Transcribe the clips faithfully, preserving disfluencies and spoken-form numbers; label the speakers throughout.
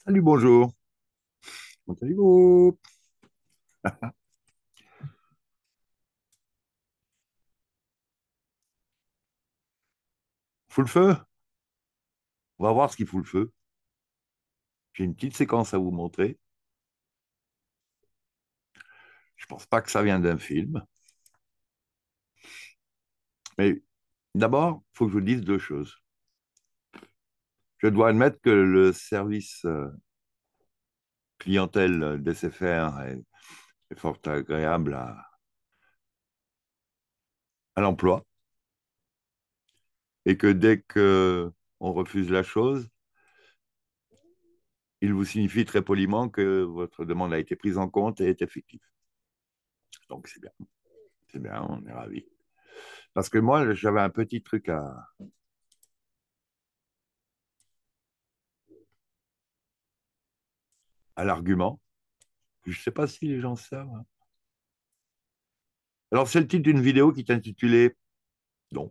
Speaker 1: Salut, bonjour. Comment allez-vous? Fout le feu? On va voir ce qui fout le feu. J'ai une petite séquence à vous montrer. Je pense pas que ça vient d'un film. Mais d'abord, il faut que je vous dise deux choses. Je dois admettre que le service euh, clientèle d'S F R est, est fort agréable à, à l'emploi et que dès que on refuse la chose, il vous signifie très poliment que votre demande a été prise en compte et est effective. Donc c'est bien, c'est bien, on est ravis. Parce que moi, j'avais un petit truc à, à l'argument. Je ne sais pas si les gens savent, hein. Alors, c'est le titre d'une vidéo qui est intitulée, donc,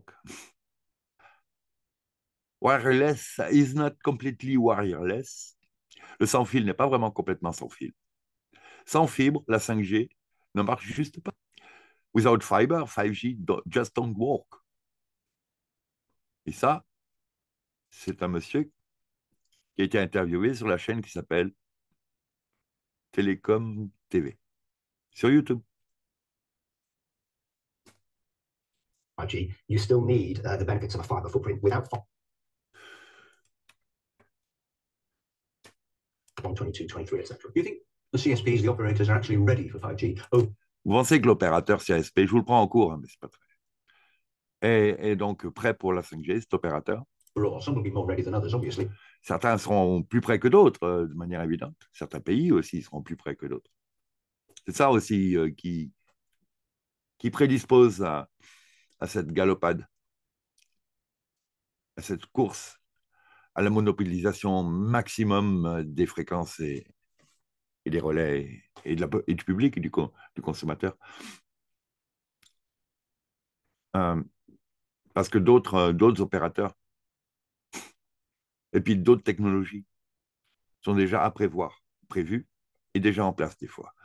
Speaker 1: Wireless is not completely wireless. Le sans fil n'est pas vraiment complètement sans fil. Sans fibre, la cinq G ne marche juste pas. Without fiber, five G do- just don't work. Et ça, c'est un monsieur qui a été interviewé sur la chaîne qui s'appelle Télécom T V, sur YouTube.
Speaker 2: five G, you still need uh, the benefits of a fiber footprint without one twenty-two, twenty-three, et cetera. Do you think the C S Ps, the operators, are actually ready for five G? Oh,
Speaker 1: Vous pensez que l'opérateur C S P, je vous le prends en cours, hein, mais c'est pas très, est, est donc prêt pour la cinq G, cet opérateur.
Speaker 2: overall, some will be more ready than others, obviously.
Speaker 1: Certains seront plus près que d'autres, euh, de manière évidente. Certains pays aussi seront plus près que d'autres. C'est ça aussi euh, qui, qui prédispose à, à cette galopade, à cette course, à la monopolisation maximum euh, des fréquences et, et des relais et, de la, et, du public et du, du consommateur. Euh, parce que d'autres euh, d'autres opérateurs et puis d'autres technologies sont déjà à prévoir, prévues et déjà en place des fois.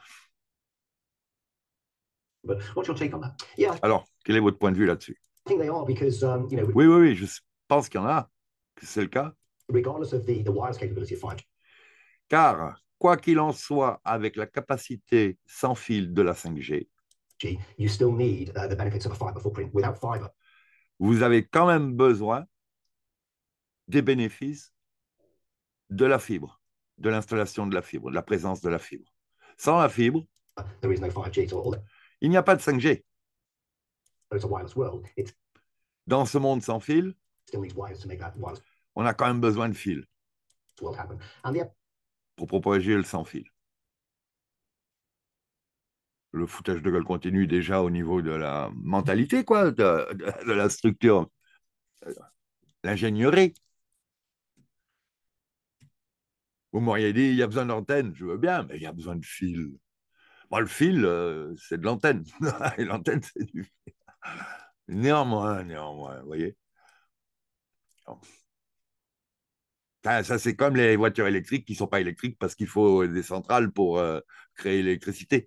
Speaker 2: But what's your take on that? Yeah, I
Speaker 1: Alors, quel est votre point de vue là-dessus?
Speaker 2: think they are because, um, you know,
Speaker 1: Oui, oui, oui, je pense qu'il y en a, que c'est le cas.
Speaker 2: regardless of the, the wireless capability of five
Speaker 1: Car, quoi qu'il en soit, avec la capacité sans fil de la cinq G,
Speaker 2: G, you still need uh, the benefits of a fiber footprint. Without fiber,
Speaker 1: vous avez quand même besoin des bénéfices de la fibre, de l'installation de la fibre, de la présence de la fibre. Sans la fibre,
Speaker 2: uh, there is no five G. So although
Speaker 1: il n'y a pas de cinq G.
Speaker 2: it's a wireless world, it
Speaker 1: Dans ce monde sans fil,
Speaker 2: still needs wires to make that wireless
Speaker 1: on a quand même besoin de fil
Speaker 2: world happen. And the
Speaker 1: pour propager le sans fil. Le foutage de gueule continue déjà au niveau de la mentalité, quoi, de, de, de la structure, l'ingénierie. Vous m'auriez dit, il y a besoin d'antenne, je veux bien, mais il y a besoin de fil. Moi, le fil, euh, c'est de l'antenne. Et l'antenne, c'est du fil. Néanmoins, néanmoins, vous voyez. Ça, ça c'est comme les voitures électriques qui ne sont pas électriques parce qu'il faut des centrales pour euh, créer l'électricité.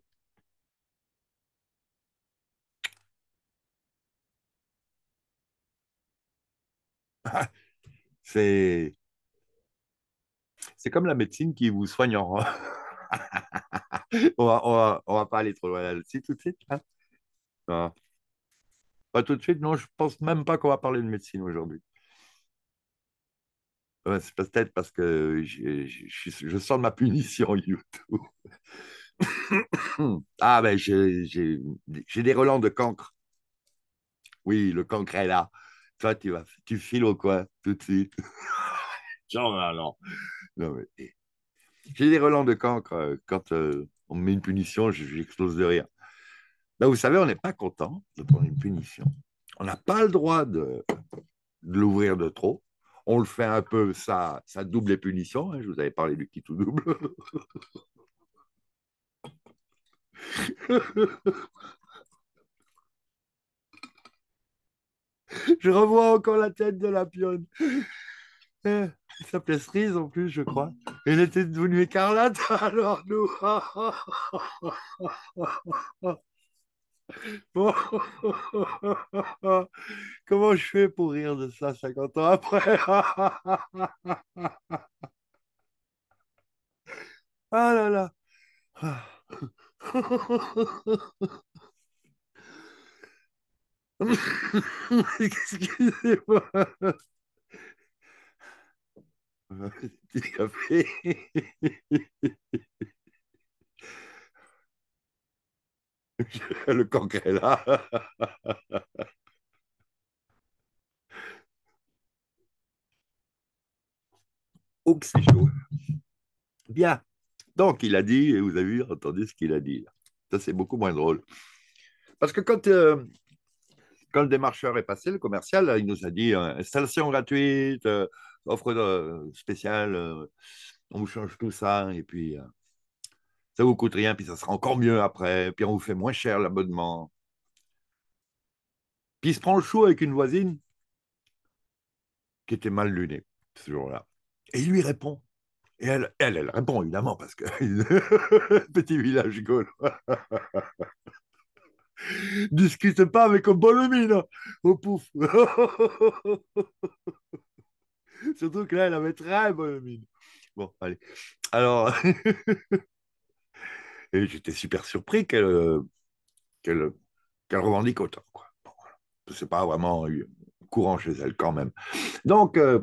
Speaker 1: C'est c'est comme la médecine qui vous soigne en... on va, on va, on va pas aller trop loin là-dessus tout de suite, hein. Non, pas tout de suite, non, je pense même pas qu'on va parler de médecine aujourd'hui. Ouais, c'est peut-être parce que j'ai- j'ai- je suis- je sors de ma punition YouTube. Ah ben, j'ai j'ai- j'ai des relents de cancre. Oui, le cancre est là. Toi, tu vas, tu files au coin tout de suite. Non, non, non. Non, mais, eh, j'ai des relents de cancre. euh, Quand euh, on me met une punition, j- j'explose de rire. Ben, vous savez, on n'est pas content de prendre une punition. On n'a pas le droit de, de l'ouvrir de trop. On le fait un peu, ça, ça double les punitions, hein. Je vous avais parlé du qui tout double. Je revois encore la tête de la pionne. Eh, il s'appelait Cerise en plus, je crois. Elle était devenue écarlate, alors nous. Bon. Comment je fais pour rire de ça cinquante ans après? Ah là là. Excusez-moi. Petit café. Le concret là. Oh, que c'est chaud. Bien. Donc, il a dit, et vous avez entendu ce qu'il a dit. Là. Ça, c'est beaucoup moins drôle. Parce que quand, euh, quand le démarcheur est passé, le commercial, là, il nous a dit euh, installation gratuite, euh, offre euh, spéciale, euh, on vous change tout ça, et puis euh, ça vous coûte rien, puis ça sera encore mieux après, puis on vous fait moins cher l'abonnement. Puis il se prend le chou avec une voisine qui était mal lunée ce jour-là. Et il lui répond. Et elle, elle, elle répond évidemment parce que petit village gaulois. Discute pas avec un bonne mine. Oh pouf. Surtout que là, elle avait très bonne mine. Bon, allez. Alors, et j'étais super surpris qu'elle qu'elle qu'elle revendique autant. Quoi. Bon, c'est pas vraiment courant chez elle quand même. Donc, euh,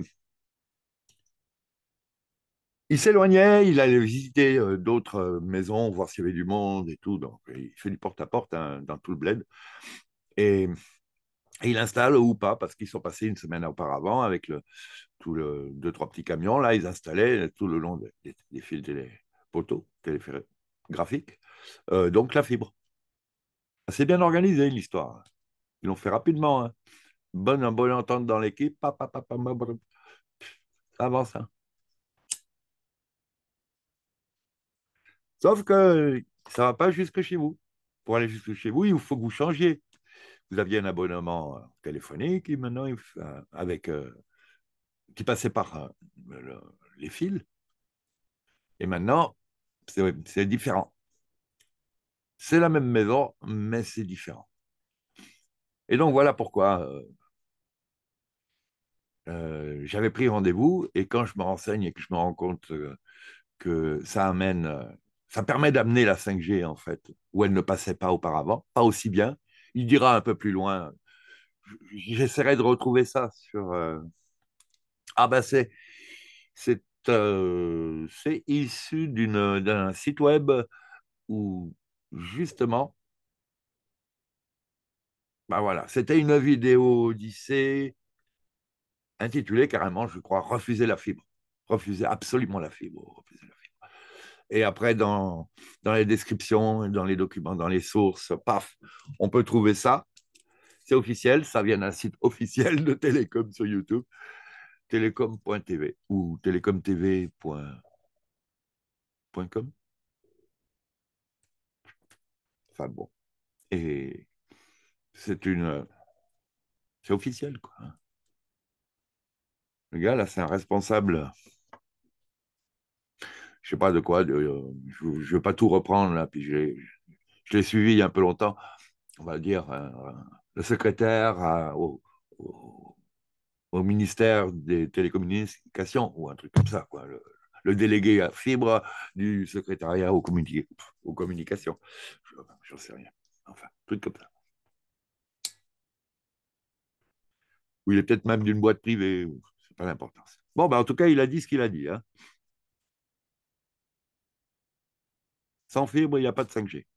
Speaker 1: il s'éloignait, il allait visiter euh, d'autres euh, maisons, voir s'il y avait du monde et tout. Donc, il fait du porte-à-porte hein, dans tout le bled. Et, et il installe ou pas, parce qu'ils sont passés une semaine auparavant avec le, tout le, deux, trois petits camions. Là, ils installaient tout le long des, des, des fils télé, poteaux télégraphiques. Euh, donc, la fibre. C'est bien organisé, l'histoire. Ils l'ont fait rapidement. Hein. Bonne, bonne entente dans l'équipe. Pa, pa, pa, pa, pa, pa, ça avance. Hein. Sauf que ça ne va pas jusque chez vous. Pour aller jusque chez vous, il faut que vous changiez. Vous aviez un abonnement euh, téléphonique et maintenant, il faut, euh, avec, euh, qui passait par euh, le- les fils. Et maintenant, c'est c'est différent. C'est la même maison, mais c'est différent. Et donc, voilà pourquoi euh, euh, j'avais pris rendez-vous. Et quand je me renseigne et que je me rends compte euh, que ça amène, euh, ça permet d'amener la cinq G, en fait, où elle ne passait pas auparavant, pas aussi bien. Il dira un peu plus loin. J'essaierai de retrouver ça sur. euh, Ah, ben, c'est c'est euh, c'est issu d'une d'un site web où, justement, ben voilà, c'était une vidéo Odyssée intitulée carrément, je crois, Refuser la fibre. Refuser absolument la fibre. Refuser la fibre. Et après, dans, dans les descriptions, dans les documents, dans les sources, paf, on peut trouver ça. C'est officiel, ça vient d'un site officiel de Télécom sur YouTube, télécom point t v ou télécom t v point com. Enfin bon. Et c'est une. C'est officiel, quoi. Le gars, là, c'est un responsable, je sais pas de quoi, de, euh, je ne veux pas tout reprendre, là, puis je l'ai je l'ai suivi il y a un peu longtemps, on va dire, euh, le secrétaire à- au, au- au ministère des télécommunications, ou un truc comme ça, quoi. Le, le délégué à fibre du secrétariat aux, communi- aux communications. Je n'en sais rien. Enfin, un truc comme ça. Ou il est peut-être même d'une boîte privée, c'est pas l'importance. Bon, ben, en tout cas, il a dit ce qu'il a dit. Hein. Sans fibre, il n'y a pas de cinq G.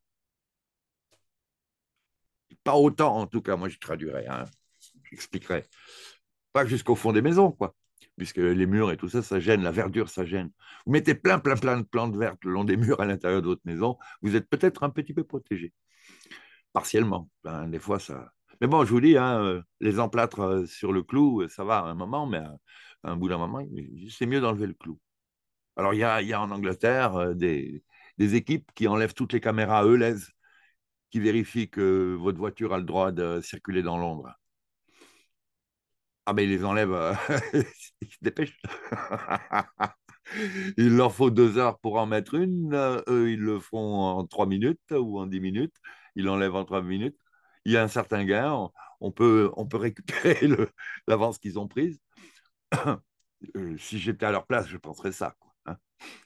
Speaker 1: Pas autant, en tout cas, moi je traduirais, hein. J'expliquerai. Pas jusqu'au fond des maisons, quoi. Puisque les murs et tout ça, ça gêne, la verdure, ça gêne. Vous mettez plein, plein, plein de plantes vertes le long des murs à l'intérieur de votre maison, vous êtes peut-être un petit peu protégé, partiellement. Ben, des fois, ça. Mais bon, je vous dis, hein, euh, les emplâtres euh, sur le clou, euh, ça va à un moment, mais à, à un bout d'un moment, c'est mieux d'enlever le clou. Alors, il y a, il y a en Angleterre euh, des, des équipes qui enlèvent toutes les caméras Eulez, qui vérifient que votre voiture a le droit de circuler dans Londres. Ah ben, il les enlève. Euh, il se dépêche. Il leur faut deux heures pour en mettre une. Euh, eux, ils le font en trois minutes ou en dix minutes. Ils l'enlèvent en trois minutes. Il y a un certain gain. On, on peut, on peut récupérer le- l'avance qu'ils ont prise. Euh, si j'étais à leur place, je penserais ça, quoi, hein.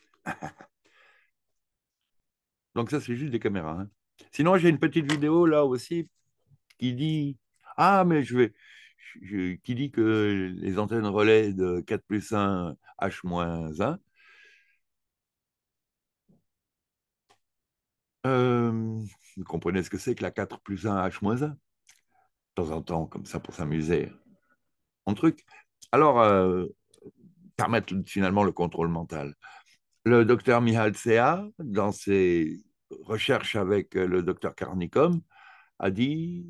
Speaker 1: Donc ça, c'est juste des caméras, hein. Sinon, j'ai une petite vidéo là aussi qui dit... Ah, mais je vais... je- qui dit que les antennes relais de quatre plus un H-un, euh, vous comprenez ce que c'est que la quatre plus un H-un? De temps en temps, comme ça, pour s'amuser, en truc. Alors, euh, permettre finalement le contrôle mental. Le docteur Mihail Sea, dans ses recherches avec le docteur Carnicom, a dit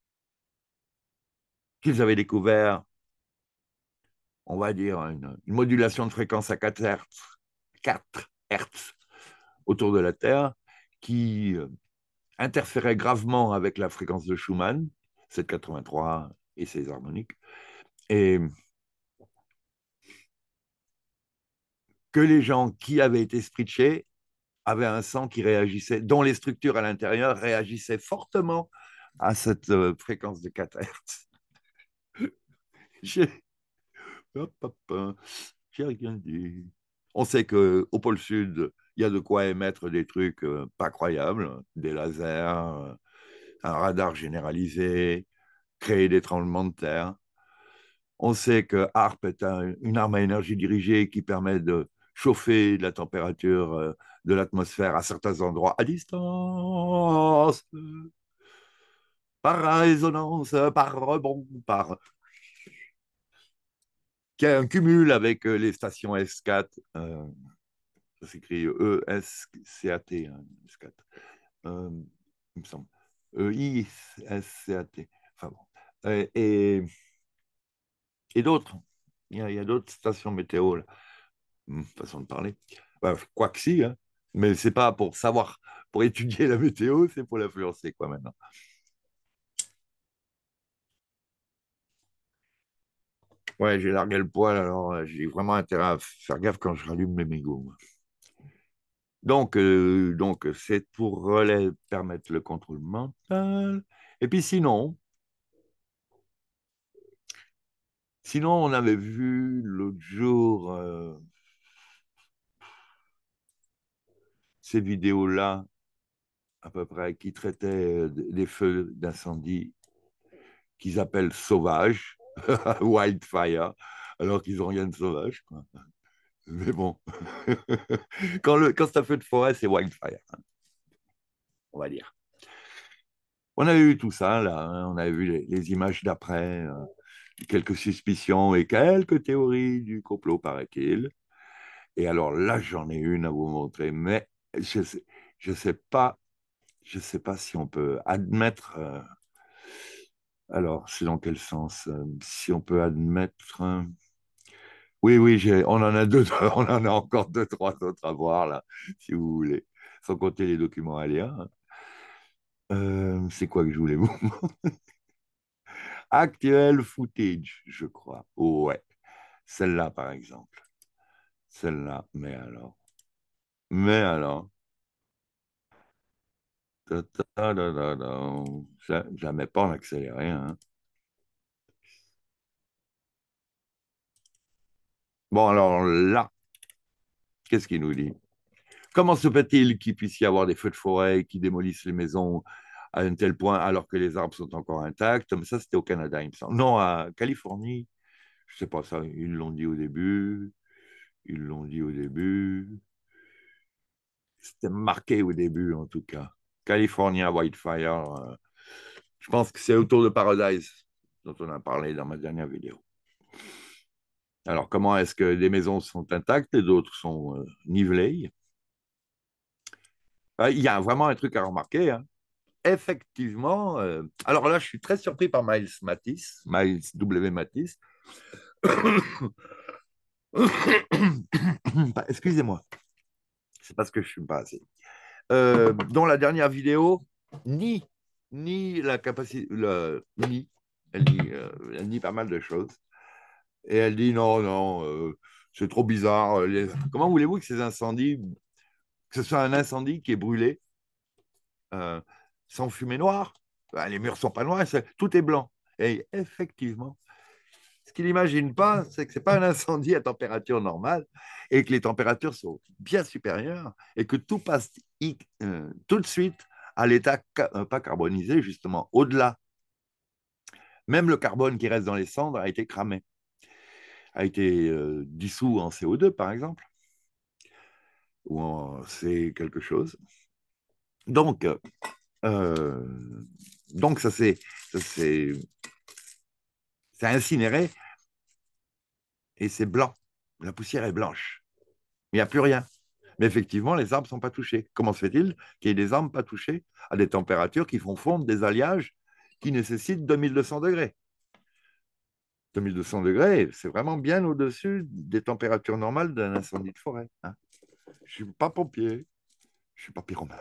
Speaker 1: qu'ils avaient découvert, on va dire, une, une modulation de fréquence à quatre Hertz, quatre Hertz autour de la Terre qui euh, interférait gravement avec la fréquence de Schumann, sept cent quatre-vingt-trois et ses harmoniques, et que les gens qui avaient été scritchés avaient un sang qui réagissait, dont les structures à l'intérieur réagissaient fortement à cette euh, fréquence de quatre Hertz. J'ai hop, hop, hop, j'ai rien dit. On sait qu'au pôle sud, il y a de quoi émettre des trucs euh, pas croyables, des lasers, euh, un radar généralisé, créer des tremblements de terre. On sait que HARP est un- une arme à énergie dirigée qui permet de chauffer la température euh, de l'atmosphère à certains endroits à distance, par résonance, par rebond, par qui a un cumul avec euh, les stations S quatre. Euh, ça s'écrit E S C A T, hein, S quatre. Euh, il me semble. E I S C A T. Enfin bon. Et, et, et d'autres. Il y a, il y a d'autres stations météo, là. Hum, façon de parler. Bah, quoi que si, hein. Mais c'est pas pour savoir, pour étudier la météo, c'est pour l'influencer, quoi, maintenant. Ouais, j'ai largué le poil, alors euh, j'ai vraiment intérêt à faire gaffe quand je rallume mes mégots, moi. Donc, euh, donc c'est pour relais permettre le contrôle mental. Et puis sinon, sinon on avait vu l'autre jour euh, ces vidéos-là, à peu près, qui traitaient euh, des feux d'incendie qu'ils appellent sauvages, wildfire, alors qu'ils n'ont rien de sauvage, quoi. Mais bon, quand, le, quand c'est un feu de forêt, c'est wildfire, on va dire. On avait vu tout ça, là, hein. On avait vu les, les images d'après, euh, quelques suspicions et quelques théories du complot, paraît-il. Et alors là, j'en ai une à vous montrer, mais je sais, je sais pas, je sais pas si on peut admettre. Euh, alors, c'est dans quel sens? Euh, si on peut admettre. Euh, oui, oui, j'ai, on en a deux, on en a encore deux, trois autres à voir là, si vous voulez, sans compter les documents à lire, hein. Euh, c'est quoi que je voulais vous Actual footage, je crois. Ouais, celle-là par exemple. Celle-là, mais alors. Mais alors. Ta, ta, ta, ta, ta, ta. Ja- Jamais pas en accéléré, hein. Bon, alors là, qu'est-ce qu'il nous dit? Comment se fait-il qu'il puisse y avoir des feux de forêt qui démolissent les maisons à un tel point alors que les arbres sont encore intacts? Mais ça, c'était au Canada, il me semble. Non, à Californie, je sais pas ça, ils l'ont dit au début. Ils l'ont dit au début. C'était marqué au début, en tout cas. California Wildfire. euh, je pense que c'est autour de Paradise dont on a parlé dans ma dernière vidéo. Alors, comment est-ce que des maisons sont intactes et d'autres sont euh, nivelées? Ah, il y a vraiment un truc à remarquer, hein. Effectivement, euh, alors là, je suis très surpris par Miles Matisse, Miles W. Matisse. Excusez-moi, c'est parce que je ne suis pas assez. Euh, dans la dernière vidéo, ni, ni la capacité, le, ni, elle dit, euh, elle dit pas mal de choses. Et elle dit non, non, euh, C'est trop bizarre. Les... Comment voulez-vous que ces incendies, que ce soit un incendie qui est brûlé euh, sans fumée noire? Ben, les murs ne sont pas noirs, tout est blanc. Et effectivement, ce qu'il n'imagine pas, c'est que ce n'est pas un incendie à température normale et que les températures sont bien supérieures et que tout passe euh, tout de suite à l'état euh, pas carbonisé, justement, au-delà. Même le carbone qui reste dans les cendres a été cramé, a été euh, dissous en C O deux, par exemple, ou en C quelque chose. Donc, euh, donc ça s'est incinéré et c'est blanc. La poussière est blanche. Il n'y a plus rien. Mais effectivement, les arbres ne sont pas touchés. Comment se fait-il qu'il y ait des arbres pas touchés à des températures qui font fondre des alliages qui nécessitent deux mille deux cents degrés? deux mille deux cents degrés, c'est vraiment bien au-dessus des températures normales d'un incendie de forêt. Hein. Je ne suis pas pompier, je ne suis pas pyromane.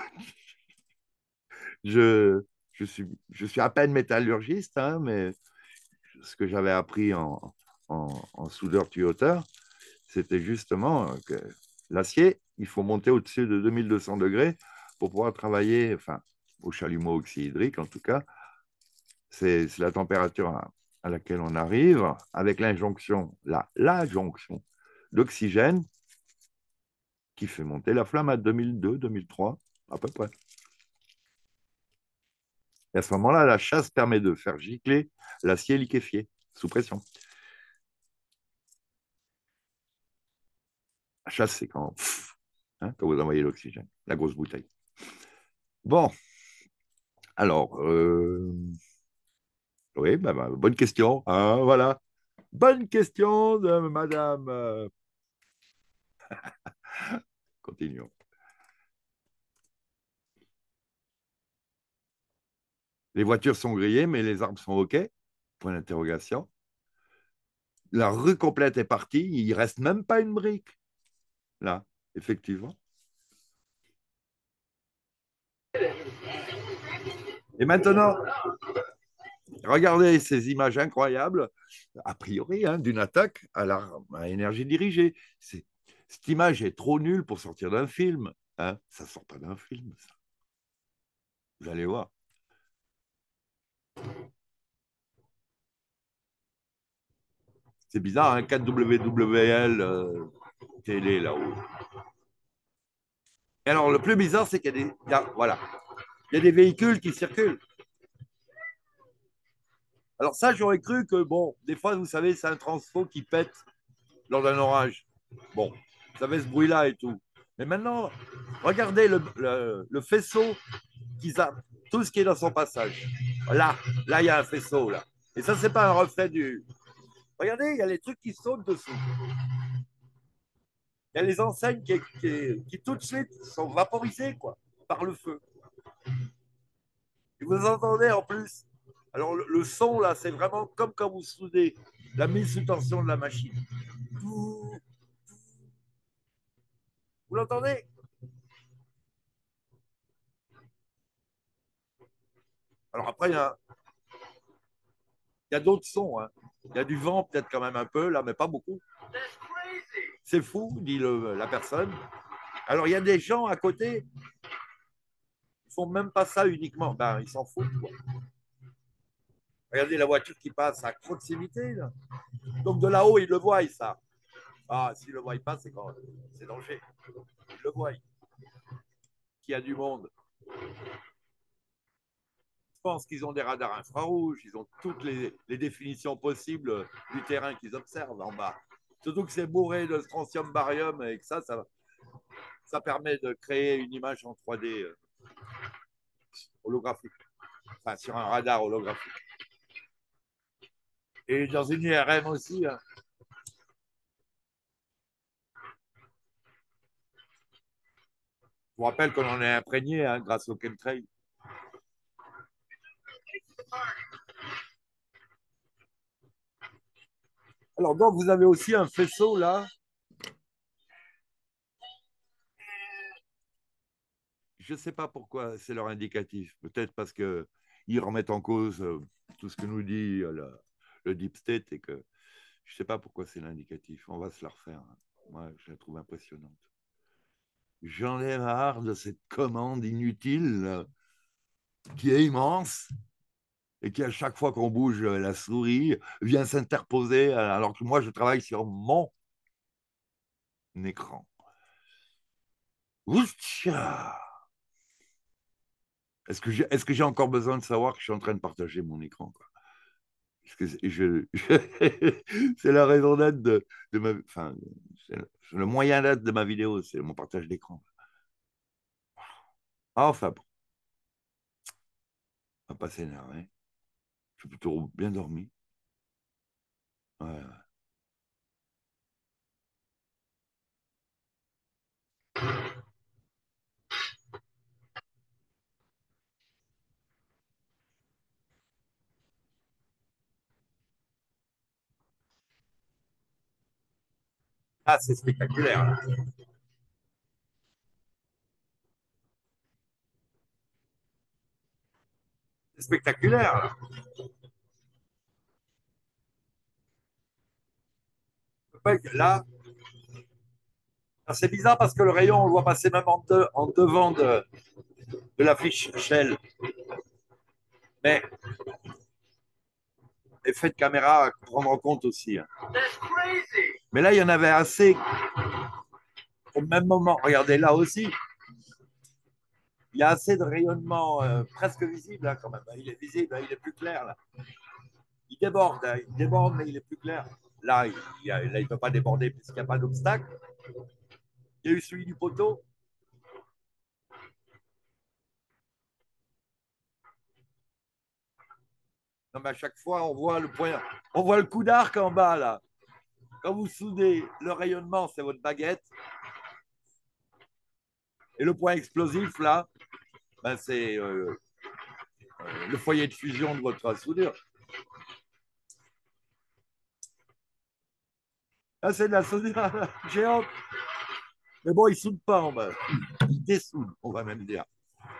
Speaker 1: je, je, suis, je suis à peine métallurgiste, hein, mais ce que j'avais appris en, en, en soudeur-tuyauteur, c'était justement que l'acier, il faut monter au-dessus de deux mille deux cents degrés pour pouvoir travailler, enfin, au chalumeau oxyhydrique en tout cas, c'est la température à, à, laquelle on arrive avec l'injonction, la, la jonction d'oxygène qui fait monter la flamme à deux mille deux, deux mille trois, à peu près. Et à ce moment-là, la chasse permet de faire gicler l'acier liquéfié sous pression. La chasse, c'est quand, hein, quand vous envoyez l'oxygène, la grosse bouteille. Bon, alors, euh, oui, bah, bah, bonne question. Hein, voilà. Bonne question de madame. Euh... Continuons. Les voitures sont grillées, mais les arbres sont OK? Point d'interrogation. La rue complète est partie, il ne reste même pas une brique. Là, effectivement. Et maintenant, regardez ces images incroyables, a priori, hein, d'une attaque à, la, à énergie dirigée. Cette image est trop nulle pour sortir d'un film. Hein. Ça ne sort pas d'un film, ça. Vous allez voir. C'est bizarre, hein, quatre W W L euh, télé là-haut. Et alors, le plus bizarre, c'est qu'il y a des, il y a, voilà, il y a des véhicules qui circulent. Alors ça, j'aurais cru que, bon, des fois, vous savez, c'est un transfo qui pète lors d'un orage. Bon, ça fait ce bruit-là et tout. Mais maintenant, regardez le, le, le faisceau qui zappe tout ce qui est dans son passage. Là, là, il y a un faisceau, là. Et ça, c'est pas un reflet du... Regardez, il y a les trucs qui sautent dessous. Il y a les enseignes qui, qui, qui tout de suite sont vaporisées, quoi, par le feu. Et vous entendez en plus. Alors, le, le son, là, c'est vraiment comme quand vous soudez la mise sous tension de la machine. Vous l'entendez? Alors après, il y a, il y a d'autres sons. Hein. Il y a du vent, peut-être quand même un peu, là, mais pas beaucoup. C'est fou, dit le, la personne. Alors, il y a des gens à côté qui font même pas ça uniquement. Ben, ils s'en foutent, quoi. Regardez la voiture qui passe à proximité, là. Donc, de là-haut, ils le voient, ça. Ah, s'ils ne le voient pas, c'est quand c'est danger. Ils le voient. Qu'il y a du monde. Je pense qu'ils ont des radars infrarouges, ils ont toutes les, les définitions possibles du terrain qu'ils observent en bas. Surtout que c'est bourré de strontium barium et que ça, ça, ça permet de créer une image en trois D euh, holographique, enfin sur un radar holographique. Et dans une I R M aussi. Hein. Je vous rappelle qu'on en est imprégné hein, grâce au chemtrail. Alors donc vous avez aussi un faisceau là. Je ne sais pas pourquoi c'est leur indicatif. Peut-être parce qu'ils remettent en cause euh, tout ce que nous dit euh, le, le Deep State et que Je ne sais pas pourquoi c'est l'indicatif. On va se la refaire. Moi, je la trouve impressionnante. J'en ai marre de cette commande inutile là, qui est immense et qui, à chaque fois qu'on bouge la souris, vient s'interposer alors que moi, je travaille sur mon écran. Oustia! Est-ce que j'ai est-ce que j'ai encore besoin de savoir que je suis en train de partager mon écran, quoi? Parce que c'est- je, je- c'est la raison d'être de, de ma, enfin, c'est le, c'est le moyen d'être de ma vidéo, c'est mon partage d'écran. Enfin, bon, on va pas s'énerver. Je suis plutôt bien dormi. Ouais. Ah, c'est spectaculaire. C'est spectaculaire. Là, c'est bizarre parce que le rayon, on le voit passer même en, de, en devant de, de la fiche Shell. Mais effet de caméra à prendre en compte aussi. Mais là, il y en avait assez au même moment. Regardez, là aussi, il y a assez de rayonnement euh, presque visible là, quand même. Il est visible, il est plus clair là. Il déborde, hein. Il déborde, mais il est plus clair. Là, il ne peut pas déborder puisqu'il n'y a pas d'obstacle. Il y a eu celui du poteau. Non, mais à chaque fois, on voit le point, on voit le coup d'arc en bas là. Quand vous soudez, le rayonnement, c'est votre baguette. Et le point explosif là, ben, c'est euh, euh, le foyer de fusion de votre soudure. Ah, c'est de la soudure géante. Mais bon, il ne soude pas en bas. Il dessoude, on va même dire.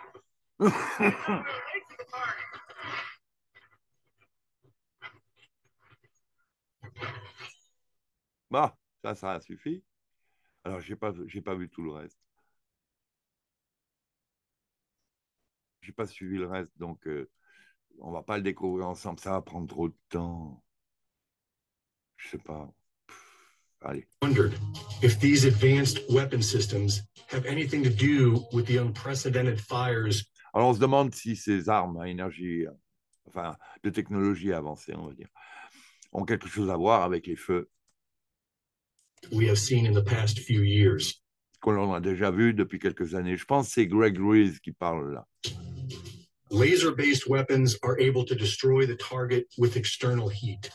Speaker 1: Bon, ça, ça suffit. Alors, je n'ai pas, j'ai pas vu tout le reste. Je n'ai pas suivi le reste, donc euh, on ne va pas le découvrir ensemble. Ça va prendre trop de temps. Je ne sais pas. Pff, allez.
Speaker 3: Wondered if these advanced weapon systems have anything to do with the unprecedented fires.
Speaker 1: Alors, on se demande si ces armes à énergie, enfin, de technologie avancée, on va dire, ont quelque chose à voir avec les feux
Speaker 3: We have seen in the past few years.
Speaker 1: Qu'on a déjà vu depuis quelques années. Je pense que c'est Greg Ruiz qui parle là.
Speaker 3: Laser-based weapons are able to destroy the target with external heat.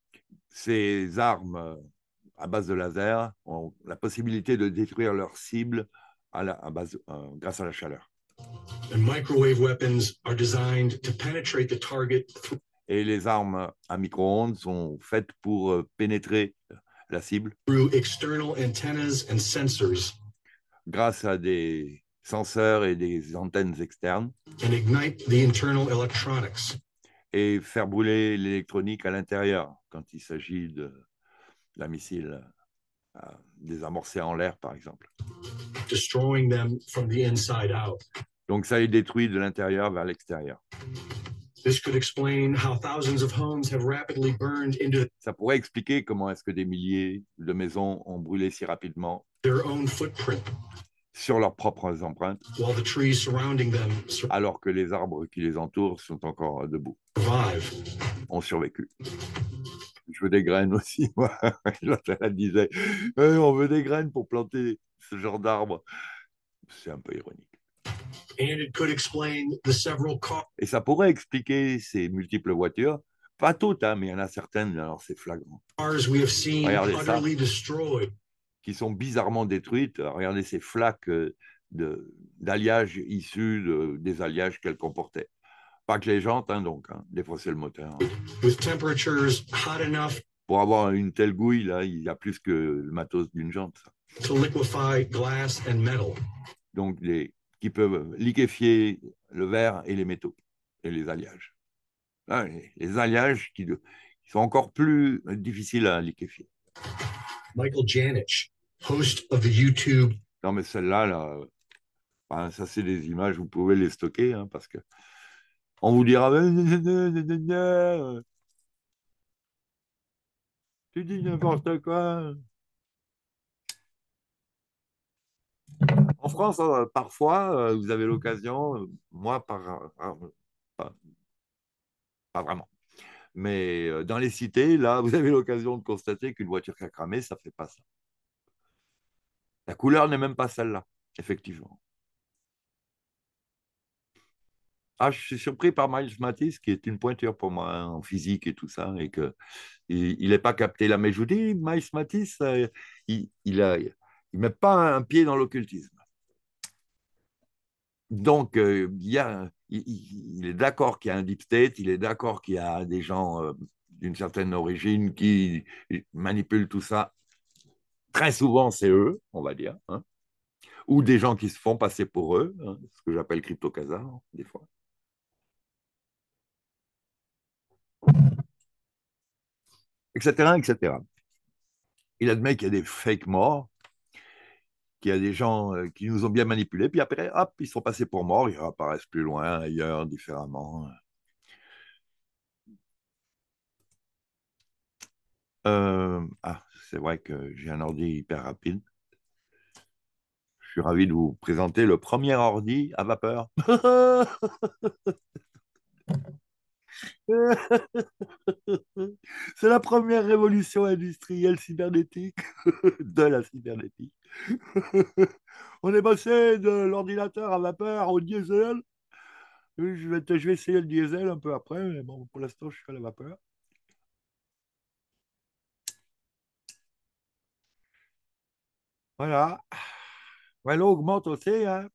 Speaker 1: Ces armes à base de laser ont la possibilité de détruire leur cible à la, à base, euh, grâce à la chaleur.
Speaker 3: And microwave weapons are designed to penetrate the target through.
Speaker 1: Et les armes à micro-ondes sont faites pour euh, pénétrer la cible
Speaker 3: through external antennas and sensors
Speaker 1: grâce à des senseurs et des antennes externes
Speaker 3: and ignite the internal electronics.
Speaker 1: Et faire brûler l'électronique à l'intérieur quand il s'agit de la missile euh, désamorcée en l'air, par exemple.
Speaker 3: Destroying them from the inside out.
Speaker 1: Donc ça les détruit de l'intérieur vers l'extérieur.
Speaker 3: This could explain how thousands of homes have rapidly burned into
Speaker 1: Ça pourrait expliquer comment est-ce que des milliers de maisons ont brûlé si rapidement
Speaker 3: their own footprint,
Speaker 1: sur leurs propres empreintes,
Speaker 3: while the trees surrounding them
Speaker 1: alors que les arbres qui les entourent sont encore debout,
Speaker 3: survive.
Speaker 1: ont survécu. Je veux des graines aussi, moi. Elle disait, eh, on veut des graines pour planter ce genre d'arbre. C'est un peu ironique.
Speaker 3: And it could explain the several cars.
Speaker 1: Et ça pourrait expliquer ces multiples voitures. Pas toutes, hein, mais il y en a certaines, alors c'est flagrant.
Speaker 3: We have seen
Speaker 1: Regardez ça,
Speaker 3: utterly destroyed.
Speaker 1: Qui sont bizarrement détruites. Regardez ces flaques de, d'alliage issus de, des alliages qu'elles comportaient. Pas que les jantes, hein, donc. Hein. Des fois, c'est le moteur. Hein.
Speaker 3: With temperatures hot enough
Speaker 1: Pour avoir une telle gouille, là, il y a plus que le matos d'une jante. Ça.
Speaker 3: to liquefy glass and metal.
Speaker 1: Donc, des, qui peuvent liquéfier le verre et les métaux et les alliages. Là, les, les alliages qui, Ils sont encore plus difficiles à liquéfier.
Speaker 3: Michael Janich, host of the YouTube.
Speaker 1: Non, mais celle-là, là, ben, ça, c'est des images, vous pouvez les stocker, hein, parce que on vous dira, tu dis n'importe quoi. En France, euh, parfois, euh, vous avez l'occasion, euh, moi, par, euh, pas, pas vraiment, mais euh, dans les cités, là, vous avez l'occasion de constater qu'une voiture qui a cramé, ça ne fait pas ça. La couleur n'est même pas celle-là, effectivement. Ah, je suis surpris par Miles Matisse, qui est une pointure pour moi hein, en physique et tout ça, et que il n'est pas capté là. Mais je vous dis, Miles Matisse, euh, il, il a, il met pas un pied dans l'occultisme. Donc, euh, il, y a, il, il est d'accord qu'il y a un deep state, il est d'accord qu'il y a des gens euh, d'une certaine origine qui manipulent tout ça. Très souvent, c'est eux, on va dire, hein, ou des gens qui se font passer pour eux, hein, ce que j'appelle crypto-casar, des fois. Etc., et cetera. Il admet qu'il y a des fake morts, qu'il y a des gens euh, qui nous ont bien manipulés, puis après, hop, ils sont passés pour morts, ils apparaissent plus loin, ailleurs, différemment. Euh, ah, c'est vrai que j'ai un ordi hyper rapide. Je suis ravi de vous présenter le premier ordi à vapeur. C'est la première révolution industrielle cybernétique de la cybernétique. On est passé de l'ordinateur à vapeur au diesel. Je vais, je vais essayer le diesel un peu après, mais bon, pour l'instant, je suis à la vapeur. Voilà. Ouais, l'eau augmente aussi. Hein.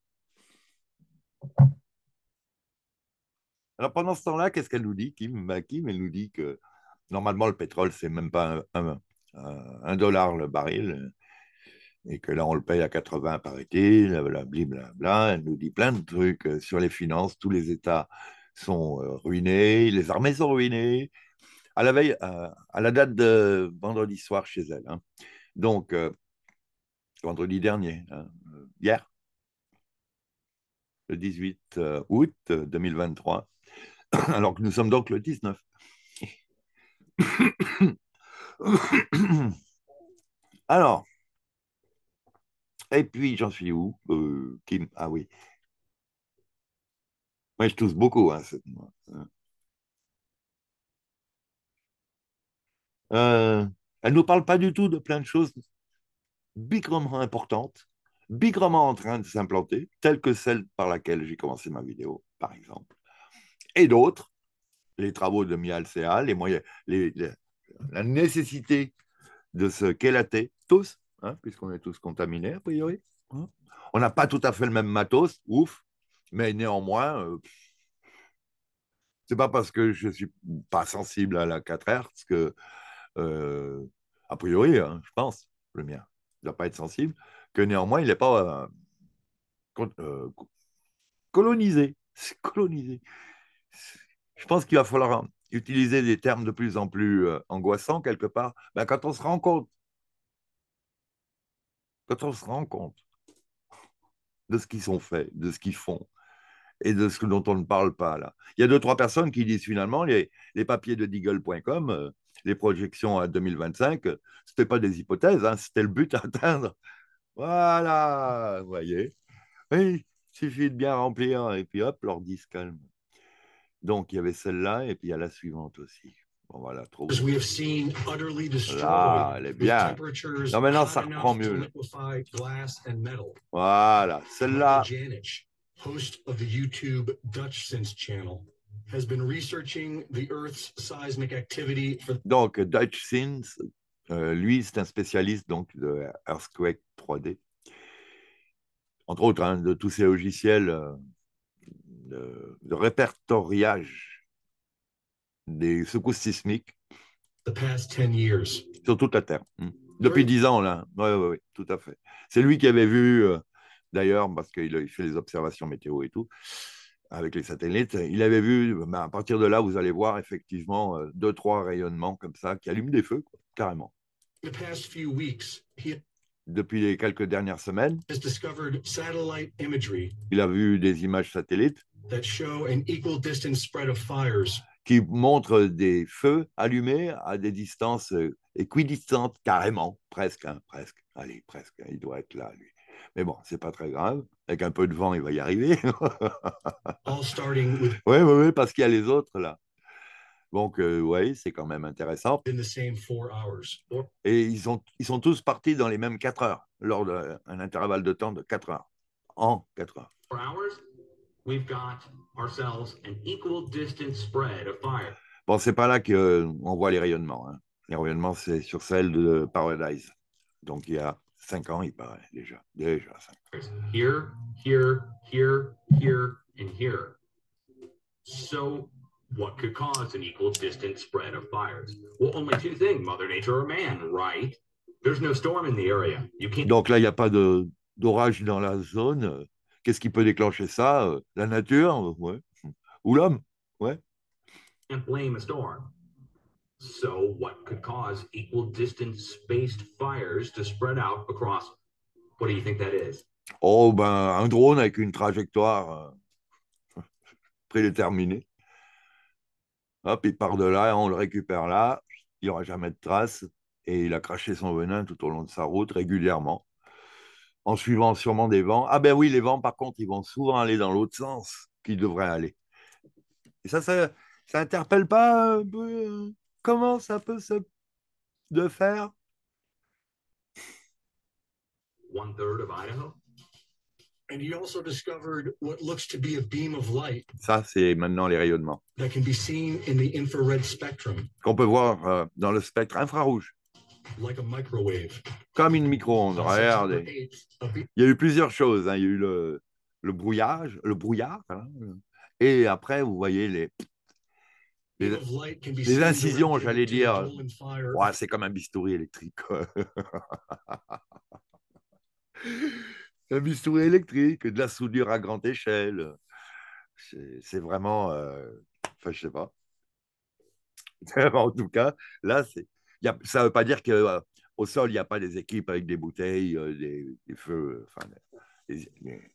Speaker 1: Alors pendant ce temps-là, qu'est-ce qu'elle nous dit, Kim? Ben, Kim, elle nous dit que normalement, le pétrole, c'est même pas un, un, un dollar le baril, et que là, on le paye à quatre-vingts, paraît-il, blablabla. Elle nous dit plein de trucs sur les finances. Tous les États sont ruinés, les armées sont ruinées. À la veille, à, à la date de vendredi soir chez elle. Hein. Donc, euh, vendredi dernier, hein, hier, le dix-huit août deux mille vingt-trois, alors que nous sommes donc le dix-neuf. Alors, et puis j'en suis où euh, Kim, ah oui. Moi, je tousse beaucoup. Hein, euh, elle ne nous parle pas du tout de plein de choses bigrement importantes, bigrement en train de s'implanter, telles que celle par laquelle j'ai commencé ma vidéo, par exemple. Et d'autres, les travaux de Mial C A, les moyens, les, les, la nécessité de se quélater, tous, hein, puisqu'on est tous contaminés, a priori. Hein. On n'a pas tout à fait le même matos, ouf, mais néanmoins, euh, c'est pas parce que je suis pas sensible à la quatre Hertz que, euh, a priori, hein, je pense, le mien ne doit pas être sensible, que néanmoins, il n'est pas euh, euh, colonisé. C'est colonisé. Je pense qu'il va falloir utiliser des termes de plus en plus euh, angoissants quelque part. Ben, quand on se rend compte, quand on se rend compte de ce qu'ils sont faits, de ce qu'ils font, et de ce dont on ne parle pas là. Il y a deux, trois personnes qui disent finalement les, les papiers de Deagle point com, euh, les projections à deux mille vingt-cinq, euh, ce n'était pas des hypothèses, hein, c'était le but à atteindre. Voilà, vous voyez. Oui, il suffit de bien remplir et puis hop, l'ordi se calme. Donc il y avait celle-là et puis il y a la suivante aussi. Bon, voilà, trop. Là, elle est bien. Non, maintenant, ça reprend mieux. Voilà, celle-là.
Speaker 3: Host of the YouTube Dutch Sense channel, has been researching the Earth's seismic activity for...
Speaker 1: Donc, Dutch Sense, euh, lui, c'est un spécialiste donc, de Earthquake trois D. Entre autres, hein, de tous ces logiciels euh, de, de répertoriage des secousses sismiques
Speaker 3: the past ten years.
Speaker 1: Sur toute la Terre. Depuis dix ans, là. Oui, oui, oui, tout à fait. C'est lui qui avait vu, euh, d'ailleurs, parce qu'il il fait les observations météo et tout, avec les satellites, il avait vu, ben, à partir de là, vous allez voir effectivement euh, deux, trois rayonnements comme ça qui allument des feux, quoi, carrément.
Speaker 3: In the past few weeks, he
Speaker 1: Depuis les quelques dernières semaines,
Speaker 3: has discovered satellite imagery
Speaker 1: il a vu des images satellites
Speaker 3: that show an equal distance spread of fires
Speaker 1: qui montrent des feux allumés à des distances euh, équidistantes, carrément, presque, hein, presque. Allez, presque, hein, il doit être là, lui. Mais bon, c'est pas très grave. Avec un peu de vent, il va y arriver.
Speaker 3: all starting within
Speaker 1: Oui, oui, oui, parce qu'il y a les autres là. Donc, euh, oui, c'est quand même intéressant.
Speaker 3: the same four hours. Or-
Speaker 1: Et ils sont, ils sont tous partis dans les mêmes quatre heures, lors d'un intervalle de temps de quatre heures. En quatre heures.
Speaker 4: four hours, we've got ourselves an equal distance spread of fire.
Speaker 1: Bon, c'est pas là qu'on voit les rayonnements, hein. Les rayonnements, c'est sur celle de Paradise. Donc, il y a cinq ans, il paraît, déjà. Déjà, cinq.
Speaker 4: Here, here, here, here, and here. So, what could cause an equal distance spread of fires? Well, only two things, Mother Nature or man, right? There's no storm in the area. You can't
Speaker 1: Donc là, il n'y a pas de, d'orage dans la zone. Qu'est-ce qui peut déclencher ça? La nature, ouais. Ou l'homme, ouais.
Speaker 4: blame a storm. So, what could cause equal distance spaced fires to spread out across? What do you think that is?
Speaker 1: Oh, ben, un drone avec une trajectoire euh, prédéterminée. Hop, il part de là, on le récupère là, il n'y aura jamais de traces. Et il a craché son venin tout au long de sa route régulièrement, en suivant sûrement des vents. Ah ben oui, les vents, par contre, ils vont souvent aller dans l'autre sens qu'ils devraient aller. Et ça, ça, ça interpelle pas un peu euh, comment ça peut se de faire?
Speaker 4: One third of Idaho?
Speaker 3: And he also discovered what looks to be a beam of light
Speaker 1: Ça, c'est maintenant les rayonnements
Speaker 3: that can be seen in the infrared spectrum,
Speaker 1: qu'on peut voir euh, dans le spectre infrarouge,
Speaker 3: like a microwave.
Speaker 1: comme une micro-ondes.
Speaker 3: On September
Speaker 1: Regardez.
Speaker 3: eighth, a beam
Speaker 1: Il y a eu plusieurs choses, hein. Il y a eu le, le brouillage, le brouillard, hein. Et après, vous voyez les, les,
Speaker 3: of light can be
Speaker 1: les
Speaker 3: seen
Speaker 1: incisions,
Speaker 3: directed
Speaker 1: j'allais
Speaker 3: to the
Speaker 1: dire.
Speaker 3: Dolan fire
Speaker 1: Ouais, c'est comme un bistouri électrique, quoi. Un bistouri électrique, de la soudure à grande échelle. C'est c'est vraiment... euh, Enfin, je sais pas. En tout cas, là, c'est... il y a- ça ne veut pas dire qu'au euh, au sol, il n'y a pas des équipes avec des bouteilles, euh, des, des feux... Enfin, des- des-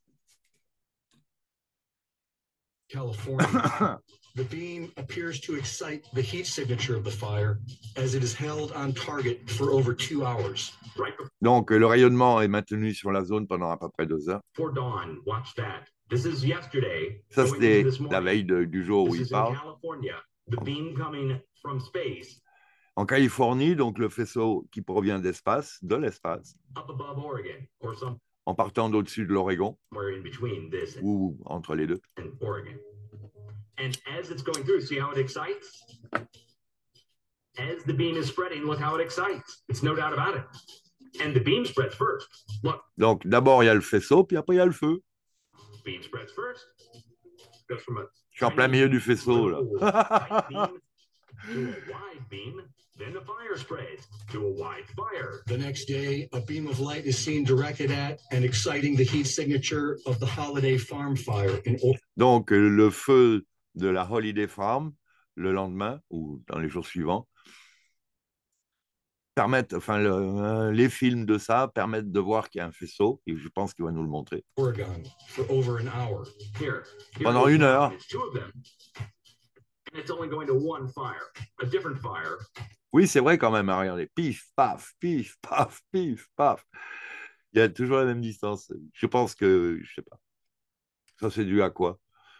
Speaker 3: California. The beam appears to excite the heat signature of the fire as it is held on target for over two hours.
Speaker 4: Right
Speaker 1: Donc, le rayonnement est maintenu sur la zone pendant à peu près deux heures.
Speaker 4: before dawn, watch that. This is yesterday.
Speaker 1: Ça,
Speaker 4: going
Speaker 1: c'était
Speaker 4: into this
Speaker 1: la
Speaker 4: morning.
Speaker 1: veille de- du jour où
Speaker 4: This
Speaker 1: il
Speaker 4: is in
Speaker 1: parle.
Speaker 4: California. The beam coming from space
Speaker 1: En Californie, donc le faisceau qui provient d'espace, de l'espace,
Speaker 4: up above Oregon or somewhere
Speaker 1: en partant d'au-dessus de l'Oregon,
Speaker 4: in between this
Speaker 1: ou entre les deux.
Speaker 4: and Oregon. And as it's going through, see how it excites? As the beam is spreading, look how it excites. It's no doubt about it. And the beam spreads first. Look,
Speaker 1: Donc, d'abord, il y a le faisceau, puis après, il y a le feu.
Speaker 4: beam spreads first. Goes from a
Speaker 1: Je suis en plein milieu du faisceau, là.
Speaker 4: little tight beam to a wide beam, then the fire spreads to a wide fire.
Speaker 3: The next day, a beam of light is seen directed at and exciting the heat signature of the Holiday Farm fire in Oregon.
Speaker 1: Donc, euh, le feu de la Holiday Farm, le lendemain, ou dans les jours suivants, permettent, enfin, le- euh, les films de ça permettent de voir qu'il y a un faisceau, et je pense qu'il va nous le montrer.
Speaker 3: Oregon for over an hour.
Speaker 4: Here, here
Speaker 1: Pendant
Speaker 4: goes
Speaker 1: une
Speaker 4: one.
Speaker 1: heure.
Speaker 4: It's two of them. And it's only going to one fire, a different fire.
Speaker 1: Oui, c'est vrai quand même, hein, regardez, pif, paf, pif, paf, pif, paf. Il y a toujours la même distance. Je pense que, je sais pas, ça c'est dû à quoi?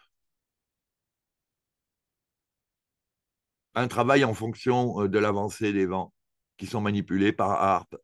Speaker 1: Un travail en fonction euh, de l'avancée des vents qui sont manipulés par harpe.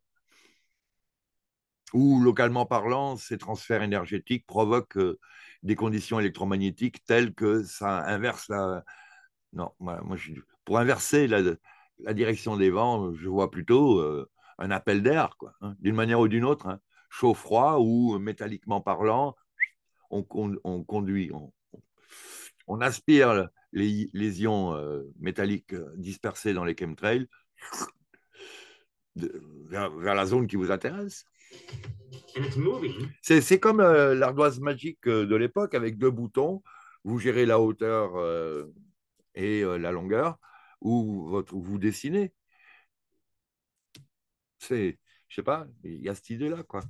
Speaker 1: Ou, localement parlant, ces transferts énergétiques provoquent euh, des conditions électromagnétiques telles que ça inverse la... Non, moi, moi, je... pour inverser la, la direction des vents, je vois plutôt euh, un appel d'air, quoi, hein, d'une manière ou d'une autre, hein, chaud-froid ou métalliquement parlant, on, on, on conduit, on, on aspire les, les ions euh, métalliques dispersés dans les chemtrails de, vers, vers la zone qui vous intéresse.
Speaker 4: And it's moving.
Speaker 1: C'est, c'est comme euh, l'ardoise magique de l'époque avec deux boutons vous gérez la hauteur euh, et euh, la longueur, ou votre, vous dessinez. C'est, je sais pas, il y a cette idée-là, quoi.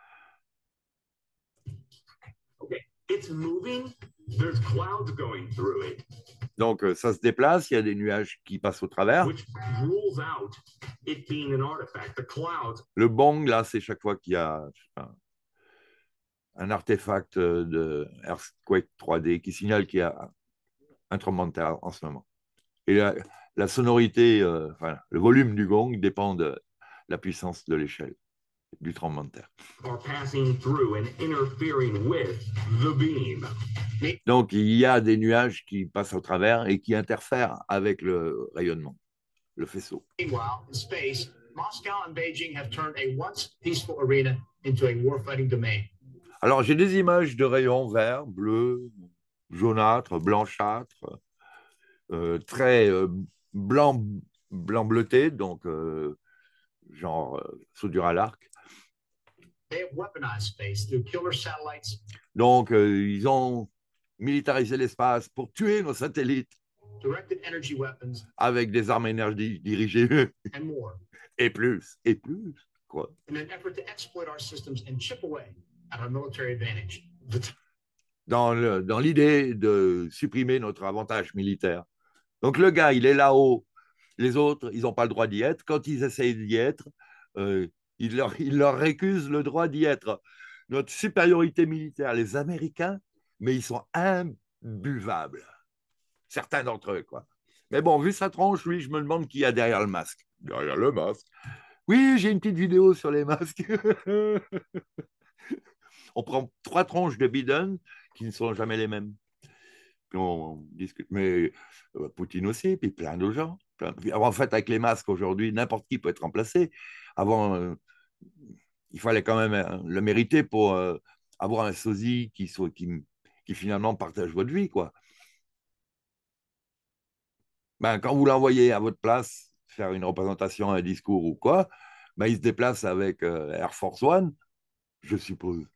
Speaker 4: Okay, it's moving. There's clouds going through it,
Speaker 1: Donc, euh, ça se déplace, il y a des nuages qui passent au travers.
Speaker 4: which rules out it being an artifact. The clouds
Speaker 1: Le bang, là, c'est chaque fois qu'il y a je sais pas, un artefact de Earthquake trois D qui signale qu'il y a un tremblement de terre en ce moment. Et la, la sonorité, euh, enfin, le volume du gong dépend de la puissance de l'échelle du tremblement de terre.
Speaker 4: are passing through and interfering with the beam.
Speaker 1: Donc, il y a des nuages qui passent au travers et qui interfèrent avec le rayonnement, le faisceau.
Speaker 5: Meanwhile, in space, Moscow and Beijing have turned a once peaceful arena into a warfighting domain.
Speaker 1: Alors, j'ai des images de rayons verts, bleus, jaunâtres, blanchâtres, euh, très euh, blanc, blanc bleuté, donc euh, genre euh, soudure à l'arc.
Speaker 5: They have weaponized space through killer satellites,
Speaker 1: Donc, euh, ils ont militarisé l'espace pour tuer nos satellites
Speaker 5: directed energy weapons,
Speaker 1: avec des armes à énergie dirigées
Speaker 5: and more,
Speaker 1: et plus, et plus, quoi.
Speaker 5: in an effort to exploit our systems and chip away at our military advantage. The t-
Speaker 1: Dans le- dans l'idée de supprimer notre avantage militaire. Donc, le gars, il est là-haut. Les autres, ils n'ont pas le droit d'y être. Quand ils essayent d'y être, euh, il, leur, il leur récuse le droit d'y être. Notre supériorité militaire, les Américains, mais ils sont imbuvables. Certains d'entre eux, quoi. Mais bon, vu sa tronche, lui, je me demande qui y a derrière le masque. Derrière le masque. Oui, j'ai une petite vidéo sur les masques. On prend trois tronches de Biden qui ne sont jamais les mêmes. Puis on discute. Mais euh, Poutine aussi, puis plein de gens. Plein- puis, en fait, avec les masques aujourd'hui, n'importe qui peut être remplacé. Avant, euh, il fallait quand même euh, le mériter pour euh, avoir un sosie qui, soit, qui, qui finalement partage votre vie, quoi. Ben, quand vous l'envoyez à votre place faire une représentation, un discours ou quoi, ben, il se déplace avec euh, Air Force One, je suppose.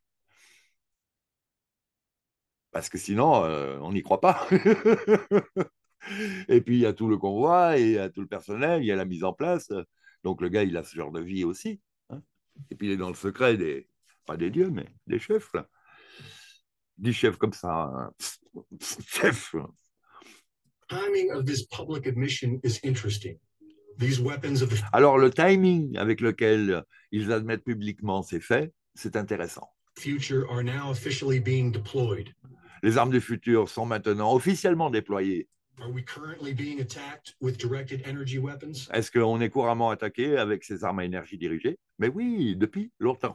Speaker 1: Parce que sinon, euh, on n'y croit pas. Et puis, il y a tout le convoi, et il y a tout le personnel, il y a la mise en place. Donc, le gars, il a ce genre de vie aussi, hein. Et puis, il est dans le secret des, pas des dieux, mais des chefs, là. Des chefs comme ça, hein. Chef.
Speaker 3: Timing of this public admission is interesting. These weapons of the
Speaker 1: Alors, le timing avec lequel ils admettent publiquement ces faits, c'est intéressant.
Speaker 3: future are now officially being deployed.
Speaker 1: Les armes du futur sont maintenant officiellement déployées.
Speaker 3: Are we currently being attacked with directed energy weapons?
Speaker 1: Est-ce qu'on est couramment attaqué avec ces armes à énergie dirigée? Mais oui, depuis longtemps.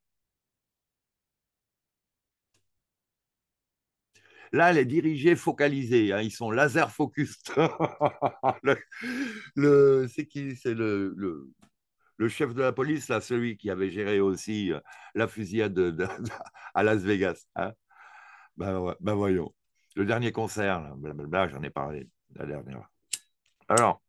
Speaker 1: Là, les dirigés focalisés, hein, ils sont laser focus. le, le, c'est qui? C'est le, le, le chef de la police, là, celui qui avait géré aussi euh, la fusillade de, de, de, à Las Vegas. Hein. Ben, ouais, ben voyons. Le dernier concert, là, blablabla, j'en ai parlé la dernière. Alors,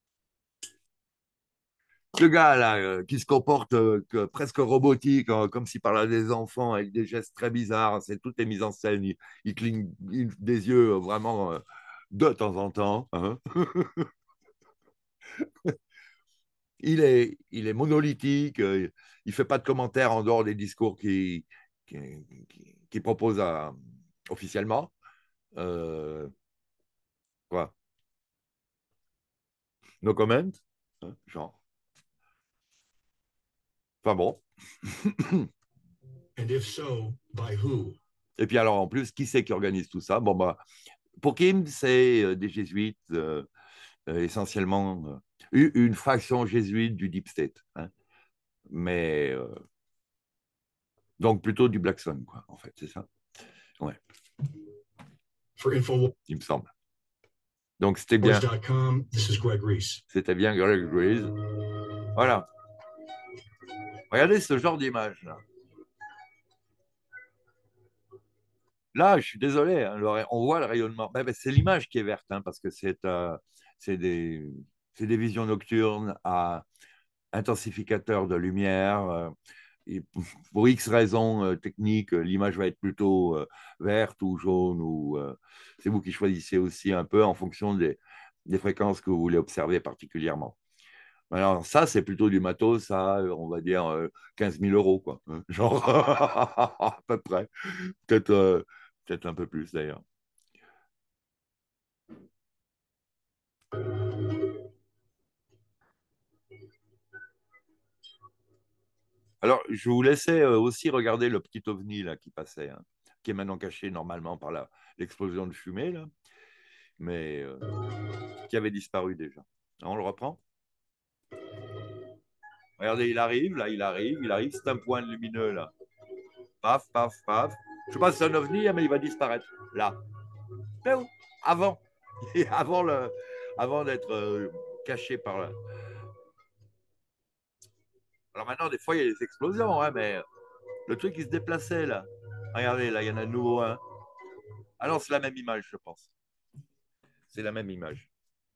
Speaker 1: le gars là, euh, qui se comporte euh, que, presque robotique, euh, comme s'il parlait à des enfants avec des gestes très bizarres, c'est toutes les mises en scène, il, il cligne il- des yeux euh, vraiment euh, de temps en temps, hein. Il est, il est monolithique, euh, il ne fait pas de commentaires en dehors des discours qu'il qui, qui, qui propose à, officiellement. Euh, quoi? No comment? Hein, genre. Enfin bon.
Speaker 3: And if so, by who?
Speaker 1: Et puis alors, en plus, qui c'est qui organise tout ça? Bon, bah, pour Kim, c'est euh, des jésuites, euh, euh, essentiellement euh, une fraction jésuite du Deep State. Hein. Mais, euh, donc plutôt du Black Sun, quoi, en fait, c'est ça? Ouais,
Speaker 3: For Infowars
Speaker 1: il me semble. Donc c'était bien,
Speaker 3: dot com, this is Greg Reese.
Speaker 1: c'était bien Greg Reese. Voilà. Regardez ce genre d'image, là. Là, je suis désolé, hein, le- on voit le rayonnement. Ben, ben, c'est l'image qui est verte, hein, parce que c'est euh, c'est des, c'est des visions nocturnes à intensificateur de lumière. Euh, et pour X raisons euh, techniques, l'image va être plutôt euh, verte ou jaune, ou euh, c'est vous qui choisissez aussi un peu en fonction des, des fréquences que vous voulez observer particulièrement. Alors ça, c'est plutôt du matos à, on va dire, euh, quinze mille euros, quoi. Genre, à peu près. Peut-être euh, peut-être un peu plus, d'ailleurs. Alors, je vous laissais euh, aussi regarder le petit ovni là, qui passait, hein, qui est maintenant caché normalement par la- l'explosion de fumée, là, mais euh, qui avait disparu déjà. On le reprend. Regardez, il arrive, là, il arrive, il arrive, c'est un point lumineux, là. Paf, paf, paf. Je ne sais pas si c'est un ovni, hein, mais il va disparaître, là. Mais où avant, avant, le, avant d'être euh, caché par là. Alors maintenant, des fois, il y a des explosions, hein, mais le truc, il se déplaçait, là. Regardez, là, il y en a de nouveau un. Ah non, c'est la même image, je pense. C'est la même image.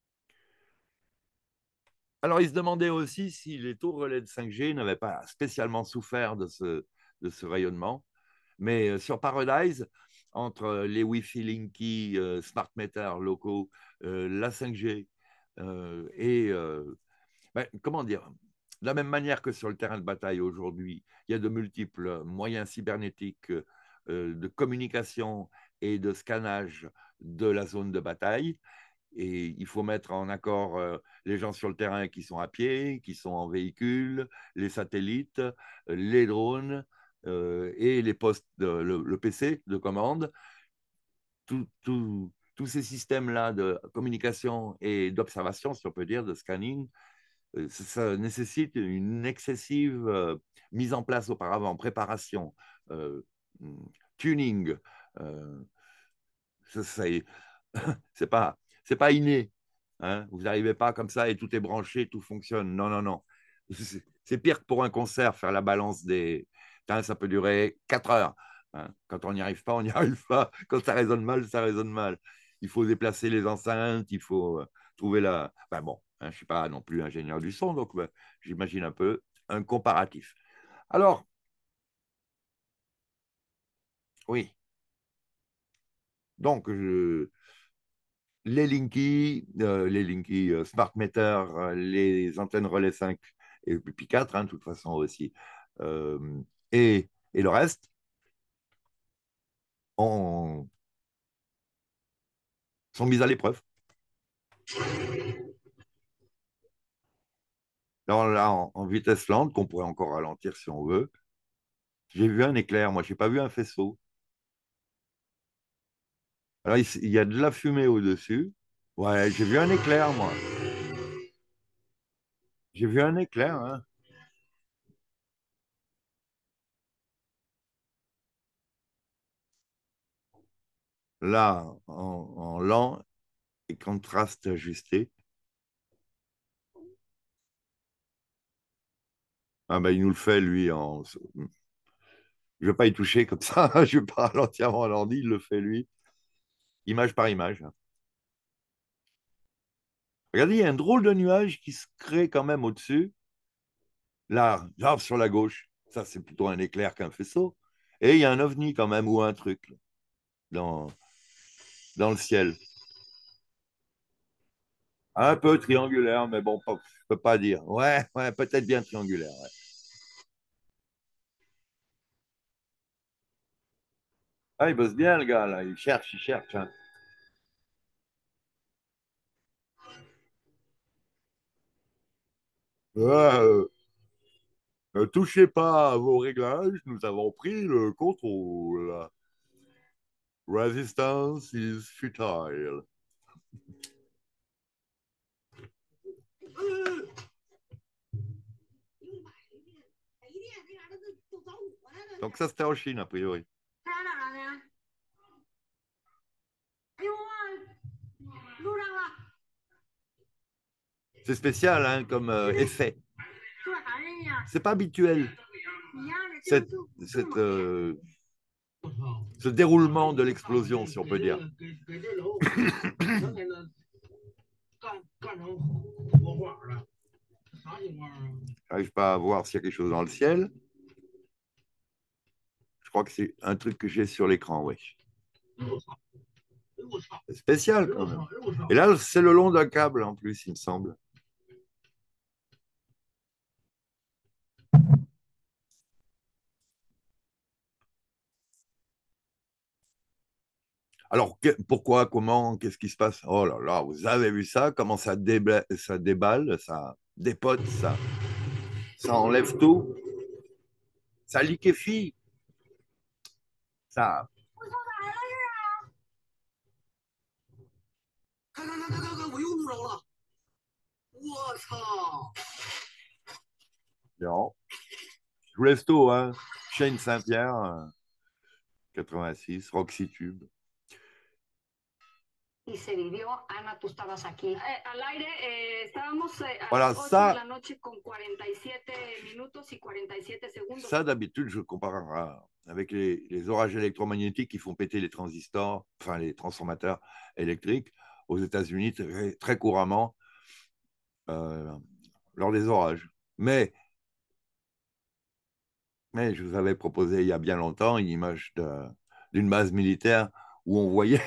Speaker 1: Alors, il se demandait aussi si les tours relais de cinq G n'avaient pas spécialement souffert de ce, de ce rayonnement. Mais euh, sur Paradise, entre les Wi-Fi Linky, euh, smart meters locaux, euh, la cinq G euh, et, euh, ben, comment dire, de la même manière que sur le terrain de bataille aujourd'hui, il y a de multiples moyens cybernétiques euh, de communication et de scannage de la zone de bataille. Et il faut mettre en accord euh, les gens sur le terrain qui sont à pied, qui sont en véhicule, les satellites, euh, les drones euh, et les postes, de, le, le P C de commande. Tout, tout, tous ces systèmes-là de communication et d'observation, si on peut dire, de scanning, euh, ça, ça nécessite une excessive euh, mise en place auparavant, préparation, euh, tuning. Euh, ça, ça, c'est pas, c'est pas inné. Hein. Vous n'arrivez pas comme ça et tout est branché, tout fonctionne. Non, non, non. C'est pire que pour un concert, faire la balance des. Hein, ça peut durer quatre heures. Hein. Quand on n'y arrive pas, on n'y arrive pas. Quand ça résonne mal, ça résonne mal. Il faut déplacer les enceintes, il faut euh, trouver la. Enfin bon, hein, je ne suis pas non plus ingénieur du son, donc ben, j'imagine un peu un comparatif. Alors, oui. Donc, je, les Linky, euh, les Linky euh, Smart Meter, euh, les antennes relais cinq et puis quatre, hein, de toute façon aussi, euh, et, et le reste ont, sont mis à l'épreuve. Alors là, en, en vitesse lente, qu'on pourrait encore ralentir si on veut, j'ai vu un éclair, moi, je n'ai pas vu un faisceau. Alors, il, il y a de la fumée au-dessus. Ouais, j'ai vu un éclair, moi. J'ai vu un éclair, hein. Là, en, en lent et contraste ajusté. Ah ben, il nous le fait, lui, en, je ne vais pas y toucher comme ça, je ne vais pas ralentir avant l'ordi, il le fait lui, image par image. Regardez, il y a un drôle de nuage qui se crée quand même au-dessus, là, genre sur la gauche. Ça, c'est plutôt un éclair qu'un faisceau. Et il y a un ovni quand même, ou un truc là, dans, dans le ciel. Un peu triangulaire, mais bon, je ne peux pas dire. Ouais, ouais, peut-être bien triangulaire. Ouais. Ah, il bosse bien, le gars, là. Il cherche, il cherche. Hein. Ouais, euh, ne touchez pas à vos réglages, nous avons pris le contrôle. Resistance is futile. Donc ça, c'était en Chine, a priori. C'est spécial hein, comme euh, effet. C'est pas habituel. Cette, cette, euh, ce déroulement de l'explosion, si on peut dire. J'arrive pas à voir s'il y a quelque chose dans le ciel. Je crois que c'est un truc que j'ai sur l'écran, oui. C'est spécial quand même. Et là, c'est le long d'un câble en plus, il me semble. Alors, que- pourquoi, comment, qu'est-ce qui se passe? Oh là là, vous avez vu ça? Comment ça, déba- ça déballe, ça dépote, ça, ça enlève tout, ça liquéfie, ça.
Speaker 3: 看看看看看看，我又录着了！我操！
Speaker 1: Non. Je vous laisse tout, hein. Shane Saint-Pierre, euh, quatre-vingt-six, Roxy Tube.
Speaker 6: Y se vivió. Ana, tú estabas aquí. Eh, al aire, eh, estábamos eh, a
Speaker 1: Voilà,
Speaker 6: las ocho
Speaker 1: ça-
Speaker 6: de la noche con cuarenta y siete minutos y cuarenta y siete segundos.
Speaker 1: Ça, d'habitude, je compare à- avec les, les orages électromagnétiques qui font péter les transistors, enfin les transformateurs électriques aux États-Unis très, très couramment euh, lors des orages. Mais, mais je vous avais proposé il y a bien longtemps une image de- d'une base militaire où on voyait,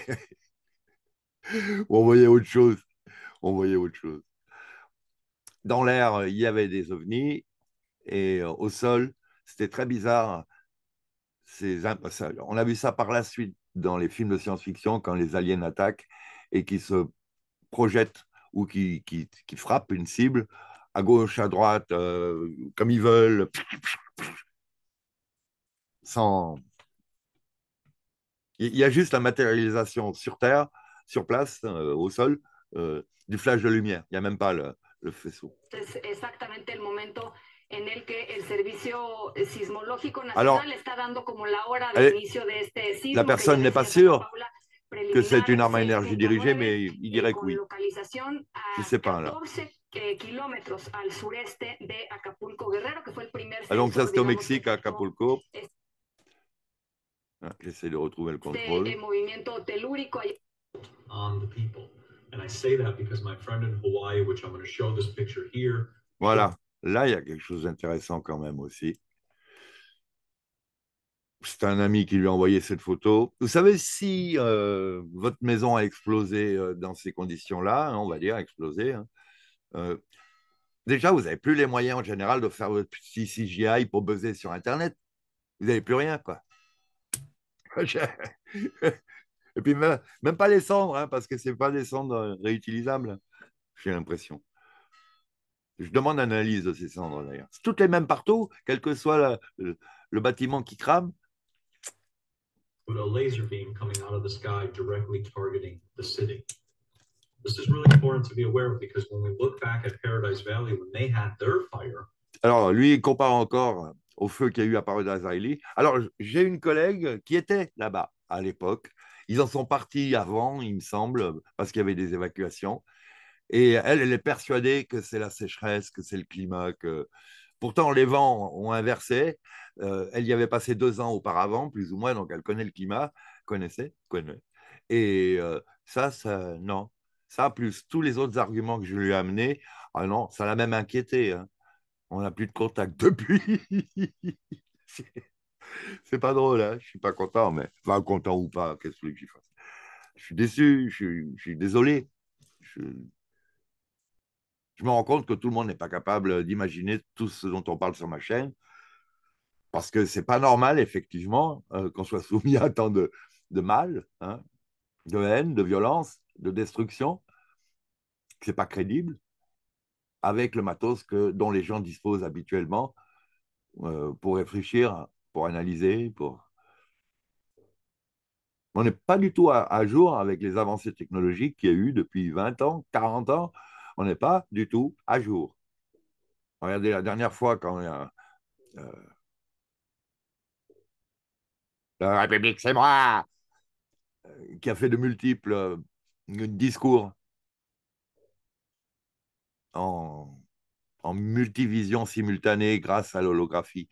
Speaker 1: où on voyait autre chose. On voyait autre chose. Dans l'air, il y avait des ovnis et euh, au sol, c'était très bizarre. C'est imp- ça- on a vu ça par la suite dans les films de science-fiction quand les aliens attaquent et qui se projettent ou qui, qui, qui frappent une cible à gauche, à droite, euh, comme ils veulent, sans. Il y a juste la matérialisation sur Terre, sur place, euh, au sol, euh, du flash de lumière. Il n'y a même pas le, le faisceau.
Speaker 6: Es exactamente el momento en el que el Servicio Sismológico
Speaker 1: Alors,
Speaker 6: Nacional está dando como la hora de
Speaker 1: elle-
Speaker 6: inicio de este sismo.
Speaker 1: la
Speaker 6: que
Speaker 1: personne
Speaker 6: ya
Speaker 1: n'est pas
Speaker 6: decía Santa
Speaker 1: sûre
Speaker 6: Paula,
Speaker 1: que c'est une arme à
Speaker 6: preliminar
Speaker 1: énergie dirigée,
Speaker 6: seis punto nueve,
Speaker 1: mais il
Speaker 6: eh,
Speaker 1: dirait que
Speaker 6: con
Speaker 1: oui.
Speaker 6: localización
Speaker 1: Je
Speaker 6: a
Speaker 1: sais pas, là.
Speaker 6: catorce eh, kilómetros al sureste de Acapulco Guerrero, que fue el primer
Speaker 1: Ah, donc ça,
Speaker 6: sensor,
Speaker 1: c'était au
Speaker 6: digamos, que
Speaker 1: Mexique, à
Speaker 6: captó
Speaker 1: Acapulco.
Speaker 6: este
Speaker 1: Ah, j'essaie de retrouver le
Speaker 6: eh,
Speaker 1: contrôle.
Speaker 6: movimiento telúrico. Ahí
Speaker 7: on the people. And I say that because my friend in Hawaii, which I'm going to show this picture here,
Speaker 1: Voilà, là, il y a quelque chose d'intéressant quand même aussi. C'est un ami qui lui a envoyé cette photo. Vous savez, si euh, votre maison a explosé euh, dans ces conditions-là, hein, on va dire explosé, hein, euh, déjà, vous n'avez plus les moyens en général de faire votre petit C G I pour buzzer sur Internet. Vous n'avez plus rien, quoi. Et puis, même, même pas les cendres, hein, parce que ce n'est pas des cendres réutilisables, j'ai l'impression. Je demande l'analyse de ces cendres, d'ailleurs. C'est toutes les mêmes partout, quel que soit la- le, le bâtiment qui crame.
Speaker 7: with a laser beam coming out of the sky directly targeting the city. This is really important to be aware of because when we look back at Paradise Valley, when they had their fire,
Speaker 1: Alors, lui, il compare encore au feu qu'il y a eu à Paradise Island. Alors, j'ai une collègue qui était là-bas à l'époque. Ils en sont partis avant, il me semble, parce qu'il y avait des évacuations. Et elle, elle est persuadée que c'est la sécheresse, que c'est le climat, que... Pourtant, les vents ont inversé. Euh, elle y avait passé deux ans auparavant, plus ou moins, donc elle connaît le climat, connaissait, connaît. Et euh, ça, ça, non. Ça, plus tous les autres arguments que je lui ai amenés, ah non, ça l'a même inquiété, hein. On n'a plus de contact depuis. C'est pas drôle, hein. Je suis pas content, mais enfin content ou pas, qu'est-ce que tu veux que j'y fasse? Je suis déçu, je suis, je suis désolé. Je... je me rends compte que tout le monde n'est pas capable d'imaginer tout ce dont on parle sur ma chaîne, parce que c'est pas normal, effectivement, euh, qu'on soit soumis à tant de, de mal, hein, de haine, de violence, de destruction. C'est pas crédible avec le matos que, dont les gens disposent habituellement euh, pour réfléchir, pour analyser, pour... On n'est pas du tout à, à jour avec les avancées technologiques qu'il y a eu depuis vingt ans, quarante ans. On n'est pas du tout à jour. Regardez la dernière fois quand euh, euh, la République, c'est moi, euh, qui a fait de multiples euh, discours en, en multivision simultanée grâce à l'holographie.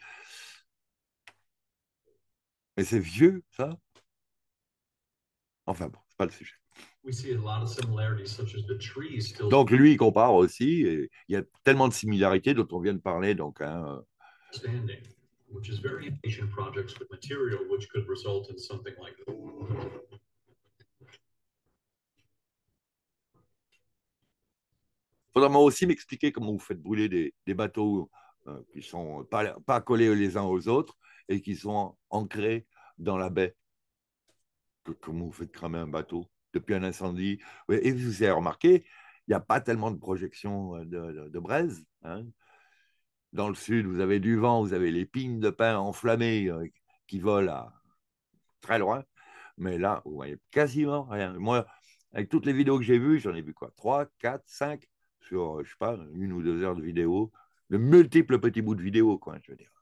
Speaker 1: Mais c'est vieux, ça. Enfin bon, c'est pas le sujet.
Speaker 7: we see a lot of similarities, such as the trees still
Speaker 1: Donc lui, il compare aussi. Et il y a tellement de similarités dont on vient de parler. Donc, hein,
Speaker 7: standing. which is variation projects with material which could result in something like this.
Speaker 1: Faudra moi aussi m'expliquer comment vous faites brûler des, des bateaux euh, qui sont pas, pas collés les uns aux autres et qui sont ancrés dans la baie. Que, comment vous faites cramer un bateau depuis un incendie? Oui, et vous avez remarqué, il n'y a pas tellement de projection de, de, de braise. Hein. Dans le sud, vous avez du vent, vous avez les pignes de pin enflammées euh, qui volent à très loin. Mais là, vous voyez quasiment rien. Moi, avec toutes les vidéos que j'ai vues, j'en ai vu quoi? Trois, quatre, cinq sur, je sais pas, une ou deux heures de vidéo, de multiples petits bouts de vidéo, quoi, je veux dire.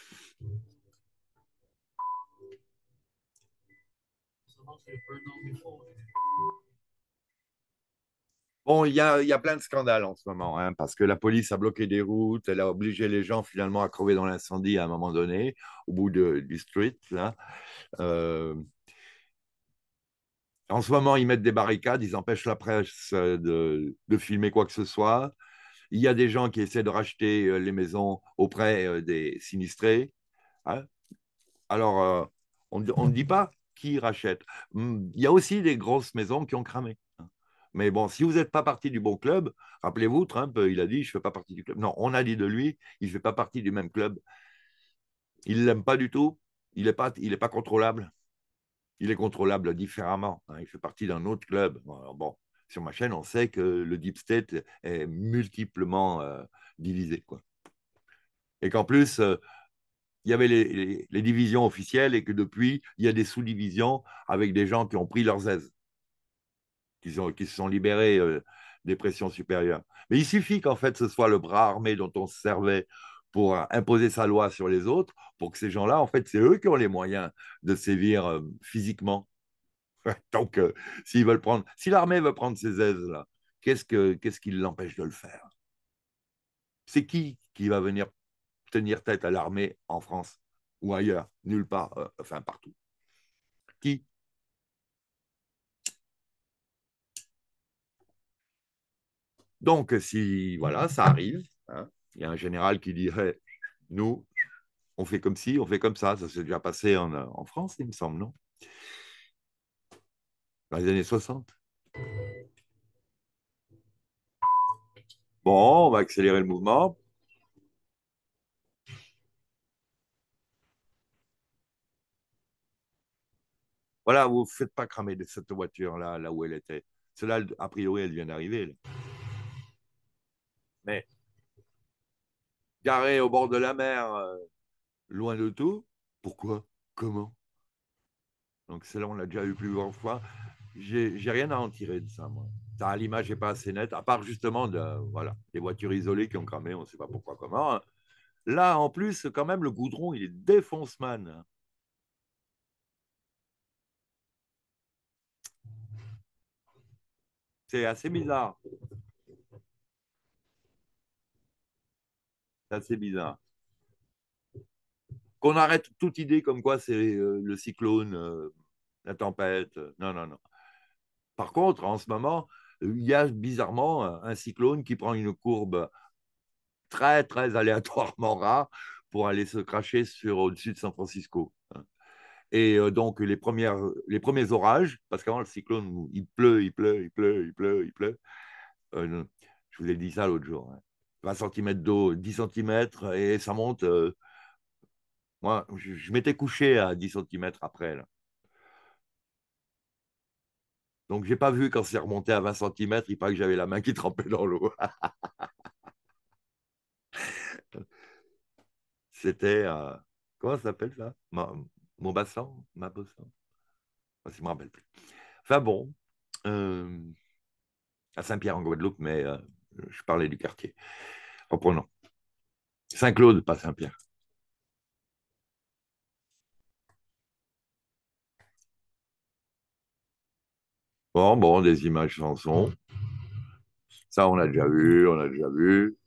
Speaker 1: Bon, il y a, y a plein de scandales en ce moment, hein, parce que la police a bloqué des routes, elle a obligé les gens finalement à crever dans l'incendie à un moment donné, au bout de, du street. Là. Euh, en ce moment, ils mettent des barricades, ils empêchent la presse de, de filmer quoi que ce soit. Il y a des gens qui essaient de racheter les maisons auprès des sinistrés. Hein. Alors, euh, on ne dit pas qui rachète. Il y a aussi des grosses maisons qui ont cramé. Mais bon, si vous n'êtes pas parti du bon club, rappelez-vous, Trump, il a dit, je ne fais pas partie du club. Non, on a dit de lui, il ne fait pas partie du même club. Il ne l'aime pas du tout. Il n'est pas, il est pas contrôlable. Il est contrôlable différemment. Hein. Il fait partie d'un autre club. Alors bon, sur ma chaîne, on sait que le Deep State est multiplement euh, divisé. Quoi. Et qu'en plus, euh, il y avait les, les, les divisions officielles et que depuis, il y a des sous-divisions avec des gens qui ont pris leurs aises. Qui, ont, qui se sont libérés euh, des pressions supérieures. Mais il suffit qu'en fait, ce soit le bras armé dont on se servait pour imposer sa loi sur les autres, pour que ces gens-là, en fait, c'est eux qui ont les moyens de sévir euh, physiquement. Donc, euh, s'ils veulent prendre, si l'armée veut prendre ces aises-là, qu'est-ce, que, qu'est-ce qui l'empêche de le faire? C'est qui qui va venir tenir tête à l'armée en France ou ailleurs? Nulle part, euh, enfin partout. Qui? Donc, si voilà, ça arrive, hein, il y a un général qui dirait, nous, on fait comme ci, on fait comme ça. Ça s'est déjà passé en, en France, il me semble, non? Dans les années soixante. Bon, on va accélérer le mouvement. Voilà, vous ne faites pas cramer de cette voiture-là, là où elle était. Celle-là, a priori, elle vient d'arriver. Mais garée au bord de la mer, euh, loin de tout, pourquoi? Comment? Donc, celle-là, on l'a déjà eu plusieurs fois. J'ai, j'ai rien à en tirer de ça, moi. Ça, l'image n'est pas assez nette, à part justement de, voilà, des voitures isolées qui ont cramé, on ne sait pas pourquoi, comment. Là, en plus, quand même, le goudron, il est défonce-man. C'est assez bizarre. C'est assez bizarre. Qu'on arrête toute idée comme quoi c'est euh, le cyclone, euh, la tempête. Non, non, non. Par contre, en ce moment, il y a bizarrement un cyclone qui prend une courbe très, très aléatoirement rare pour aller se cracher sur au-dessus de San Francisco. Et euh, donc, les, premières, les premiers orages, parce qu'avant le cyclone, il pleut, il pleut, il pleut, il pleut, il pleut. Euh, je vous ai dit ça l'autre jour. Hein. vingt centimètres d'eau, dix centimètres, et ça monte. Euh, moi, je, je m'étais couché à dix centimètres après. Là. Donc, je n'ai pas vu quand c'est remonté à vingt centimètres, il paraît que j'avais la main qui trempait dans l'eau. C'était, euh, comment ça s'appelle ça? Ma, Mon bassin? Ma bassin? Je ne me rappelle plus. Enfin bon, euh, à Saint-Pierre en Guadeloupe, mais euh, je parlais du quartier. Reprenons. Saint-Claude, pas Saint-Pierre. Bon, bon, des images sans son. Ça, on a déjà vu, on a déjà vu.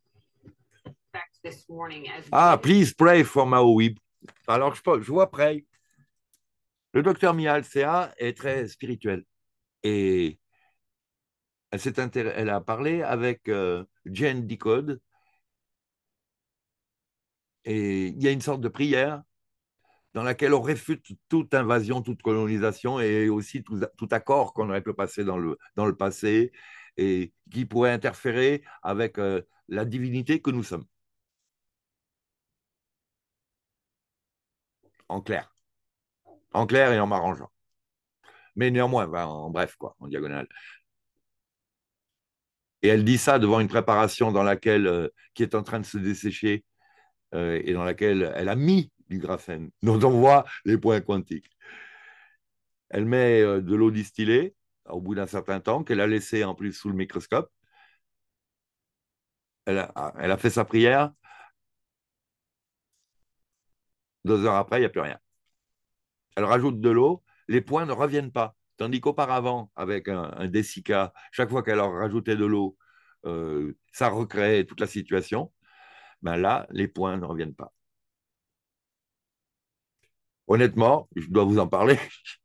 Speaker 1: Ah, please pray for Maui. Alors, je, je vois pray. Le docteur Mia Alcea est très spirituel. Et elle, s'est intér... elle a parlé avec euh, Jane Decode. Et il y a une sorte de prière dans laquelle on réfute toute invasion, toute colonisation et aussi tout, tout accord qu'on aurait pu passer dans le, dans le passé et qui pourrait interférer avec euh, la divinité que nous sommes. En clair. En clair et en m'arrangeant. Mais néanmoins, ben, en bref, quoi, en diagonale. Et elle dit ça devant une préparation dans laquelle, euh, qui est en train de se dessécher euh, et dans laquelle elle a mis du graphène, dont on voit les points quantiques. Elle met euh, de l'eau distillée au bout d'un certain temps, qu'elle a laissé en plus sous le microscope. Elle a, elle a fait sa prière. Deux heures après, il n'y a plus rien. Elle rajoute de l'eau, les points ne reviennent pas. Tandis qu'auparavant, avec un, un dessica, chaque fois qu'elle leur rajoutait de l'eau, euh, ça recréait toute la situation. Ben là, les points ne reviennent pas. Honnêtement, je dois vous en parler.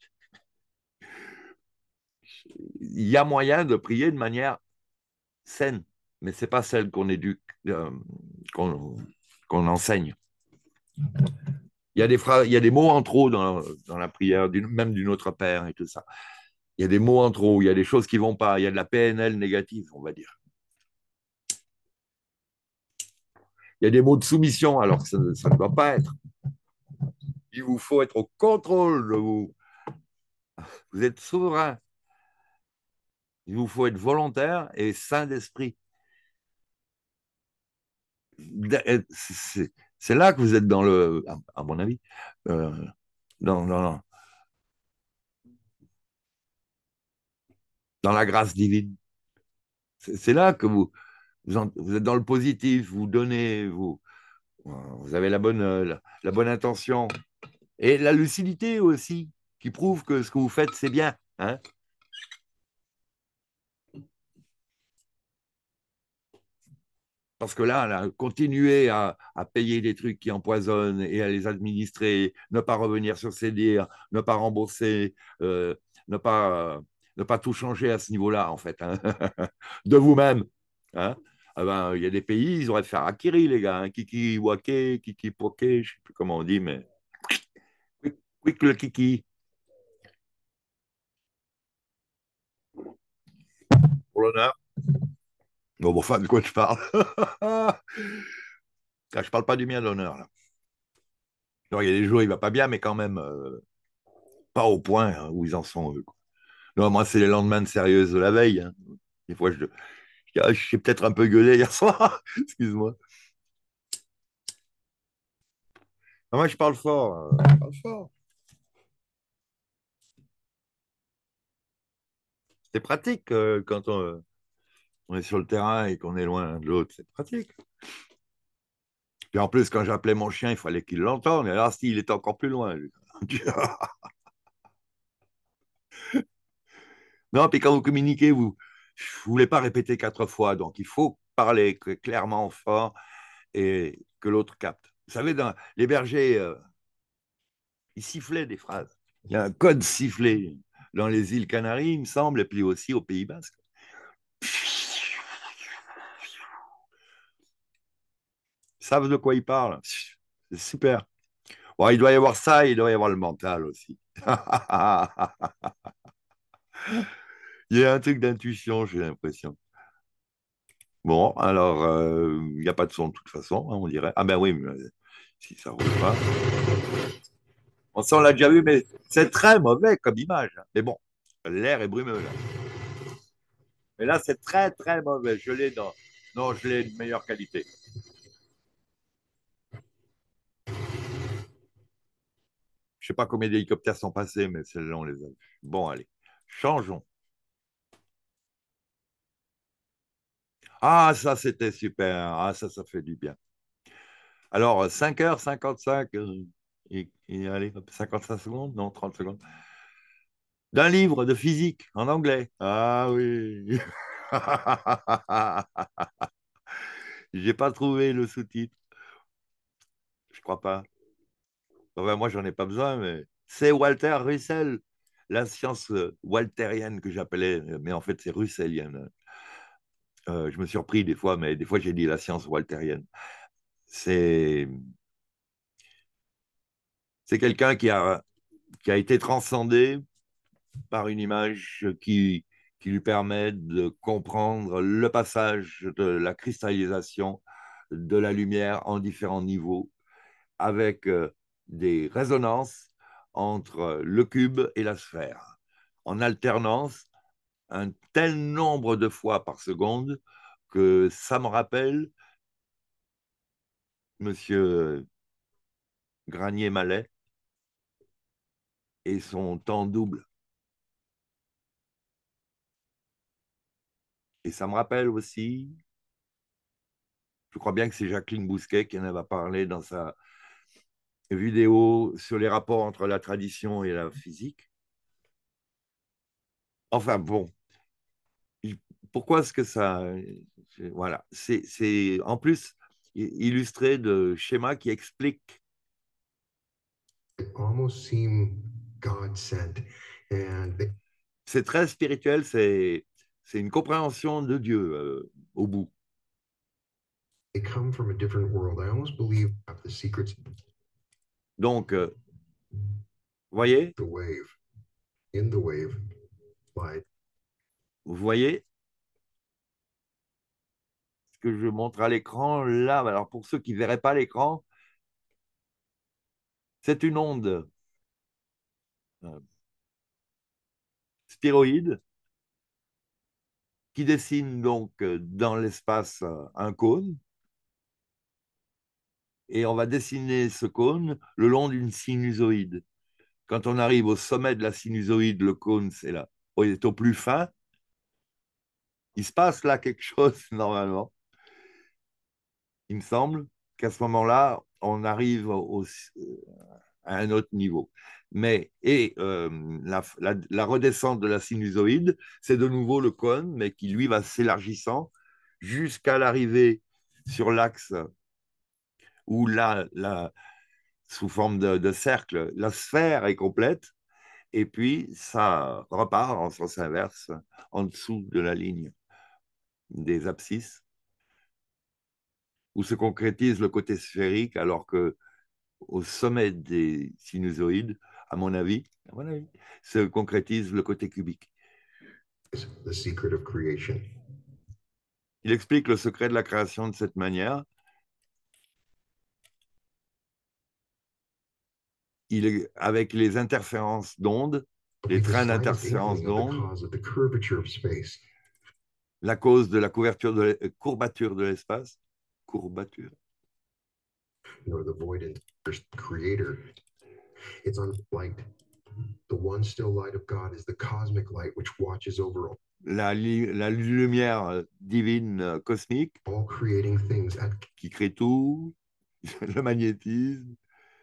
Speaker 1: Il y a moyen de prier de manière saine, mais ce n'est pas celle qu'on éduque, euh, qu'on qu'on enseigne. Il y a des phrases, il y a des mots en trop dans, dans la prière, même du Notre Père et tout ça. Il y a des mots en trop, il y a des choses qui ne vont pas, il y a de la P N L négative, on va dire. Il y a des mots de soumission, alors que ça, ça ne doit pas être. Il vous faut être au contrôle de vous. Vous êtes souverain. Il vous faut être volontaire et saint d'esprit. C'est là que vous êtes dans le, à mon avis, euh, dans, dans, dans la grâce divine. C'est là que vous, vous, en, vous êtes dans le positif, vous donnez, vous, vous avez la bonne, la, la bonne intention. Et la lucidité aussi, qui prouve que ce que vous faites, c'est bien. Hein. Parce que là, là continuer à, à payer des trucs qui empoisonnent et à les administrer, ne pas revenir sur ses dires, ne pas rembourser, euh, ne, pas, euh, ne pas tout changer à ce niveau-là, en fait, hein. De vous-même. Hein. Ah ben, il y a des pays, ils auraient fait harakiri, les gars. Hein. Kiki wake, kiki poke, je ne sais plus comment on dit, mais. Quick, quick le kiki. Pour l'honneur. Bon, bon, enfin, de quoi je parle? Je ne parle pas du mien d'honneur, là. Alors, il y a des jours, il ne va pas bien, mais quand même, euh, pas au point hein, où ils en sont, eux. Quoi. Non, moi, c'est les lendemains de sérieuse de la veille. Hein. Des fois, je, je, je suis peut-être un peu gueulé hier soir. Excuse-moi. Non, moi, je parle fort. Euh, je parle fort. C'est pratique euh, quand on, euh, on est sur le terrain et qu'on est loin de l'autre. C'est pratique. Puis en plus, quand j'appelais mon chien, il fallait qu'il l'entende. Et alors, s'il était encore plus loin. Non, puis quand vous communiquez, vous ne voulez pas répéter quatre fois. Donc, il faut parler clairement, fort et que l'autre capte. Vous savez, dans les bergers, euh, ils sifflaient des phrases. Il y a un code sifflé dans les îles Canaries, il me semble, et puis aussi au Pays Basque. Ils savent de quoi ils parlent. C'est super. Bon, il doit y avoir ça, il doit y avoir le mental aussi. Il y a un truc d'intuition, j'ai l'impression. Bon, alors, euh, il n'y a pas de son de toute façon, hein, on dirait. Ah ben oui, mais, euh, si ça ne roule pas. On s'en l'a déjà vu, mais c'est très mauvais comme image. Mais bon, l'air est brumeux là. Mais là, c'est très, très mauvais. Je l'ai dans. Non, je l'ai de meilleure qualité. Je ne sais pas combien d'hélicoptères sont passés, mais celle-là, on les a vus. Bon, allez, changeons. Ah, ça, c'était super. Ah, ça, ça fait du bien. Alors, cinq heures cinquante-cinq, euh, et, et allez, cinquante-cinq secondes, non, trente secondes. D'un livre de physique en anglais. Ah oui. J'ai pas trouvé le sous-titre. Je crois pas. Enfin, moi, j'en ai pas besoin, mais c'est Walter Russell, la science euh, walterienne que j'appelais, mais en fait, c'est russellienne. Euh, je me suis surpris des fois, mais des fois, j'ai dit la science walterienne. C'est C'est quelqu'un qui a, qui a été transcendé par une image qui, qui lui permet de comprendre le passage de la cristallisation de la lumière en différents niveaux, avec euh, des résonances entre le cube et la sphère, en alternance un tel nombre de fois par seconde que ça me rappelle Monsieur Granier-Mallet et son temps double. Et ça me rappelle aussi, je crois bien que c'est Jacqueline Bousquet qui en avait parlé dans sa vidéo sur les rapports entre la tradition et la physique. Enfin bon, pourquoi est-ce que ça... Voilà, c'est en plus illustré de schémas qui expliquent.
Speaker 8: Almost seem God sent, and they...
Speaker 1: C'est très spirituel, c'est une compréhension de Dieu euh, au bout.
Speaker 8: They come from a different world. I almost believe the secrets.
Speaker 1: Donc, euh, voyez,
Speaker 8: the wave, in the wave, light.
Speaker 1: Vous voyez ce que je montre à l'écran là. Alors, pour ceux qui ne verraient pas l'écran, c'est une onde euh, sphéroïde qui dessine donc dans l'espace un cône. Et on va dessiner ce cône le long d'une sinusoïde. Quand on arrive au sommet de la sinusoïde, le cône c'est là, il est au plus fin. Il se passe là quelque chose normalement. Il me semble qu'à ce moment-là, on arrive au, à un autre niveau. Mais, et euh, la, la, la redescente de la sinusoïde, c'est de nouveau le cône, mais qui lui va s'élargissant jusqu'à l'arrivée sur l'axe où là, là, sous forme de, de cercle, la sphère est complète, et puis ça repart en sens inverse en dessous de la ligne des abscisses, où se concrétise le côté sphérique, alors que au sommet des sinusoïdes, à mon avis, à mon avis, se concrétise le côté cubique.
Speaker 8: The secret of creation.
Speaker 1: Il explique le secret de la création de cette manière. Il est, avec les interférences d'ondes, les trains d'interférences d'ondes, la cause de la couverture de courbature de l'espace, courbature.
Speaker 8: No, the void in creator. It's on light. The one still light of God is the cosmic light which watches over all.
Speaker 1: La, la lumière divine cosmique
Speaker 8: all creating things at...
Speaker 1: qui crée tout, le magnétisme.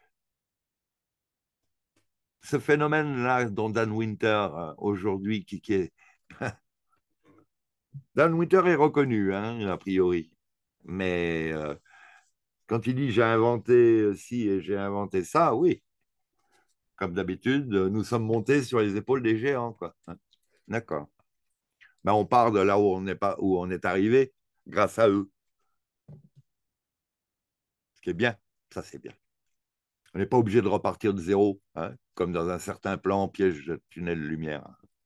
Speaker 1: Ce phénomène-là dont Dan Winter, euh, aujourd'hui, qui, qui est... Dan Winter est reconnu, hein, a priori. Mais euh, quand il dit « j'ai inventé ci et j'ai inventé ça », oui. Comme d'habitude, nous sommes montés sur les épaules des géants, quoi. D'accord. Ben, on part de là où on est, pas, où on est arrivé grâce à eux. Ce qui est bien, ça c'est bien. On n'est pas obligé de repartir de zéro, hein, comme dans un certain plan piège de tunnel de lumière.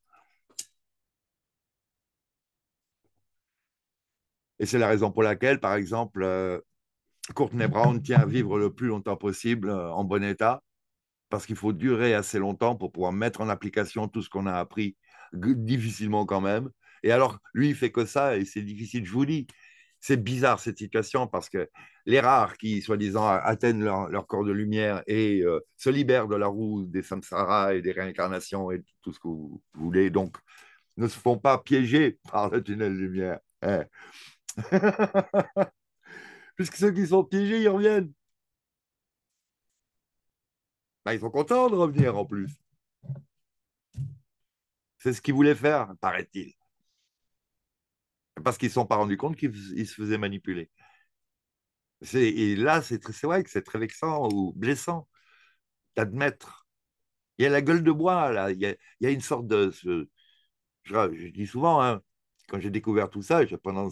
Speaker 1: Et c'est la raison pour laquelle, par exemple, euh, Courtney Brown tient à vivre le plus longtemps possible euh, en bon état, parce qu'il faut durer assez longtemps pour pouvoir mettre en application tout ce qu'on a appris, difficilement quand même. Et alors, lui, il fait que ça, et c'est difficile, je vous dis. C'est bizarre cette situation, parce que les rares qui, soi-disant, atteignent leur, leur corps de lumière et euh, se libèrent de la roue des samsaras et des réincarnations et tout ce que vous voulez, donc ne se font pas piéger par le tunnel de lumière. Hein. Puisque ceux qui sont piégés, ils reviennent. Ben, ils sont contents de revenir en plus. C'est ce qu'ils voulaient faire, paraît-il. Parce qu'ils ne se sont pas rendus compte qu'ils se faisaient manipuler. Et là, c'est vrai que c'est très vexant ou blessant d'admettre. Il y a la gueule de bois, là. Il y a, il y a une sorte de... Ce, je, je dis souvent, hein, quand j'ai découvert tout ça, pendant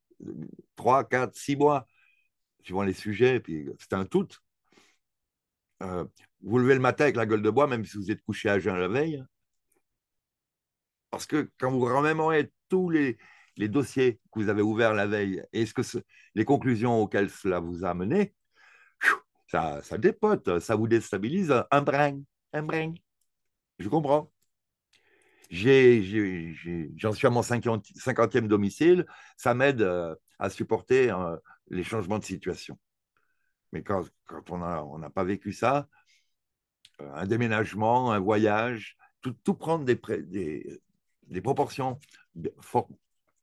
Speaker 1: trois, quatre, six mois, suivant les sujets, puis c'était un tout. euh, vous levez le matin avec la gueule de bois, même si vous êtes couché à jeun la veille. Hein. Parce que quand vous remémorez tous les, les dossiers que vous avez ouverts la veille et ce que ce, les conclusions auxquelles cela vous a mené, ça, ça dépote, ça vous déstabilise un brin, un brin. Je comprends. J'ai, j'ai, j'ai, j'en suis à mon cinquantième domicile, ça m'aide euh, à supporter euh, les changements de situation. Mais quand, quand on n'a on a pas vécu ça, euh, un déménagement, un voyage, tout, tout prend des, des, des proportions fortes.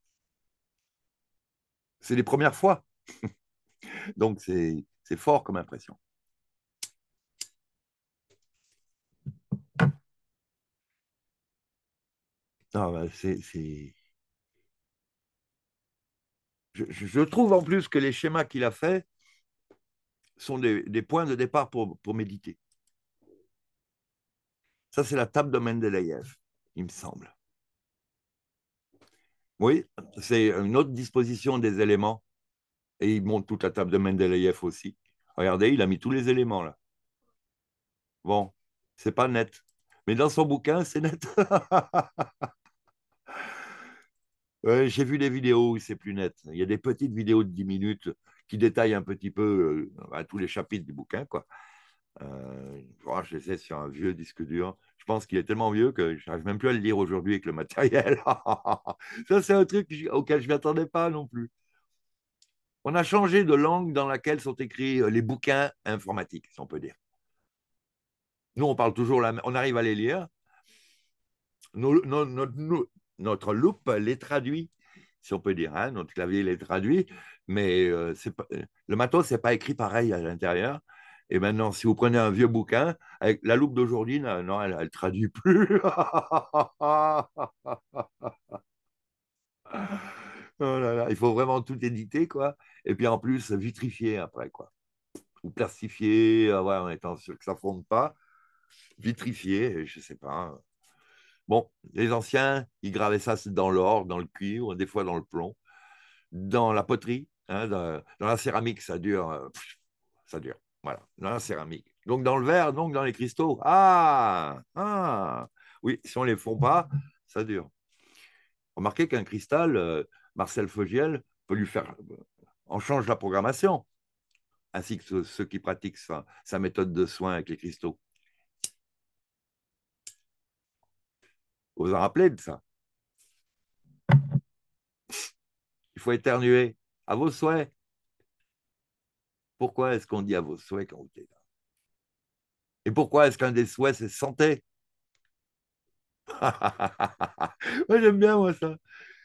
Speaker 1: C'est les premières fois. Donc, c'est, c'est fort comme impression. Non, c'est, c'est... Je, je, trouve en plus que les schémas qu'il a faits sont des, des points de départ pour, pour méditer. Ça, c'est la table de Mendeleïev, il me semble. Oui, c'est une autre disposition des éléments. Et il montre toute la table de Mendeleïev aussi. Regardez, il a mis tous les éléments là. Bon, c'est pas net. Mais dans son bouquin, c'est net. Ouais, j'ai vu des vidéos où c'est plus net. Il y a des petites vidéos de dix minutes qui détaillent un petit peu euh, tous les chapitres du bouquin, quoi. Euh, oh, je l'ai sur un vieux disque dur. Je pense qu'il est tellement vieux que je n'arrive même plus à le lire aujourd'hui avec le matériel. Ça, c'est un truc auquel je ne m'attendais pas non plus. On a changé de langue dans laquelle sont écrits les bouquins informatiques, si on peut dire. Nous, on parle toujours, la... on arrive à les lire. Nos, nos, notre, nos, notre loupe les traduit, si on peut dire. Hein, notre clavier les traduit, mais euh, c'est pas... le matos, n'est pas écrit pareil à l'intérieur. Et maintenant, si vous prenez un vieux bouquin, avec la loupe d'aujourd'hui, non, elle ne traduit plus. Oh là là, il faut vraiment tout éditer, quoi. Et puis en plus, vitrifier après, quoi. Ou plastifier, ouais, en étant sûr que ça ne fonde pas. Vitrifier, je ne sais pas. Bon, les anciens, ils gravaient ça dans l'or, dans le cuivre, des fois dans le plomb, dans la poterie, hein, dans, dans la céramique, ça dure, euh, ça dure. Voilà, dans la céramique. Donc dans le verre, donc dans les cristaux. Ah, ah, oui, si on ne les fond pas, ça dure. Remarquez qu'un cristal, euh, Marcel Fogiel peut lui faire. On change la programmation, ainsi que ceux, ceux qui pratiquent sa, sa méthode de soin avec les cristaux. Vous vous en rappelez de ça? Il faut éternuer. À vos souhaits. Pourquoi est-ce qu'on dit à vos souhaits quand vous êtes là? Et pourquoi est-ce qu'un des souhaits, c'est santé? Moi, j'aime bien, moi, ça.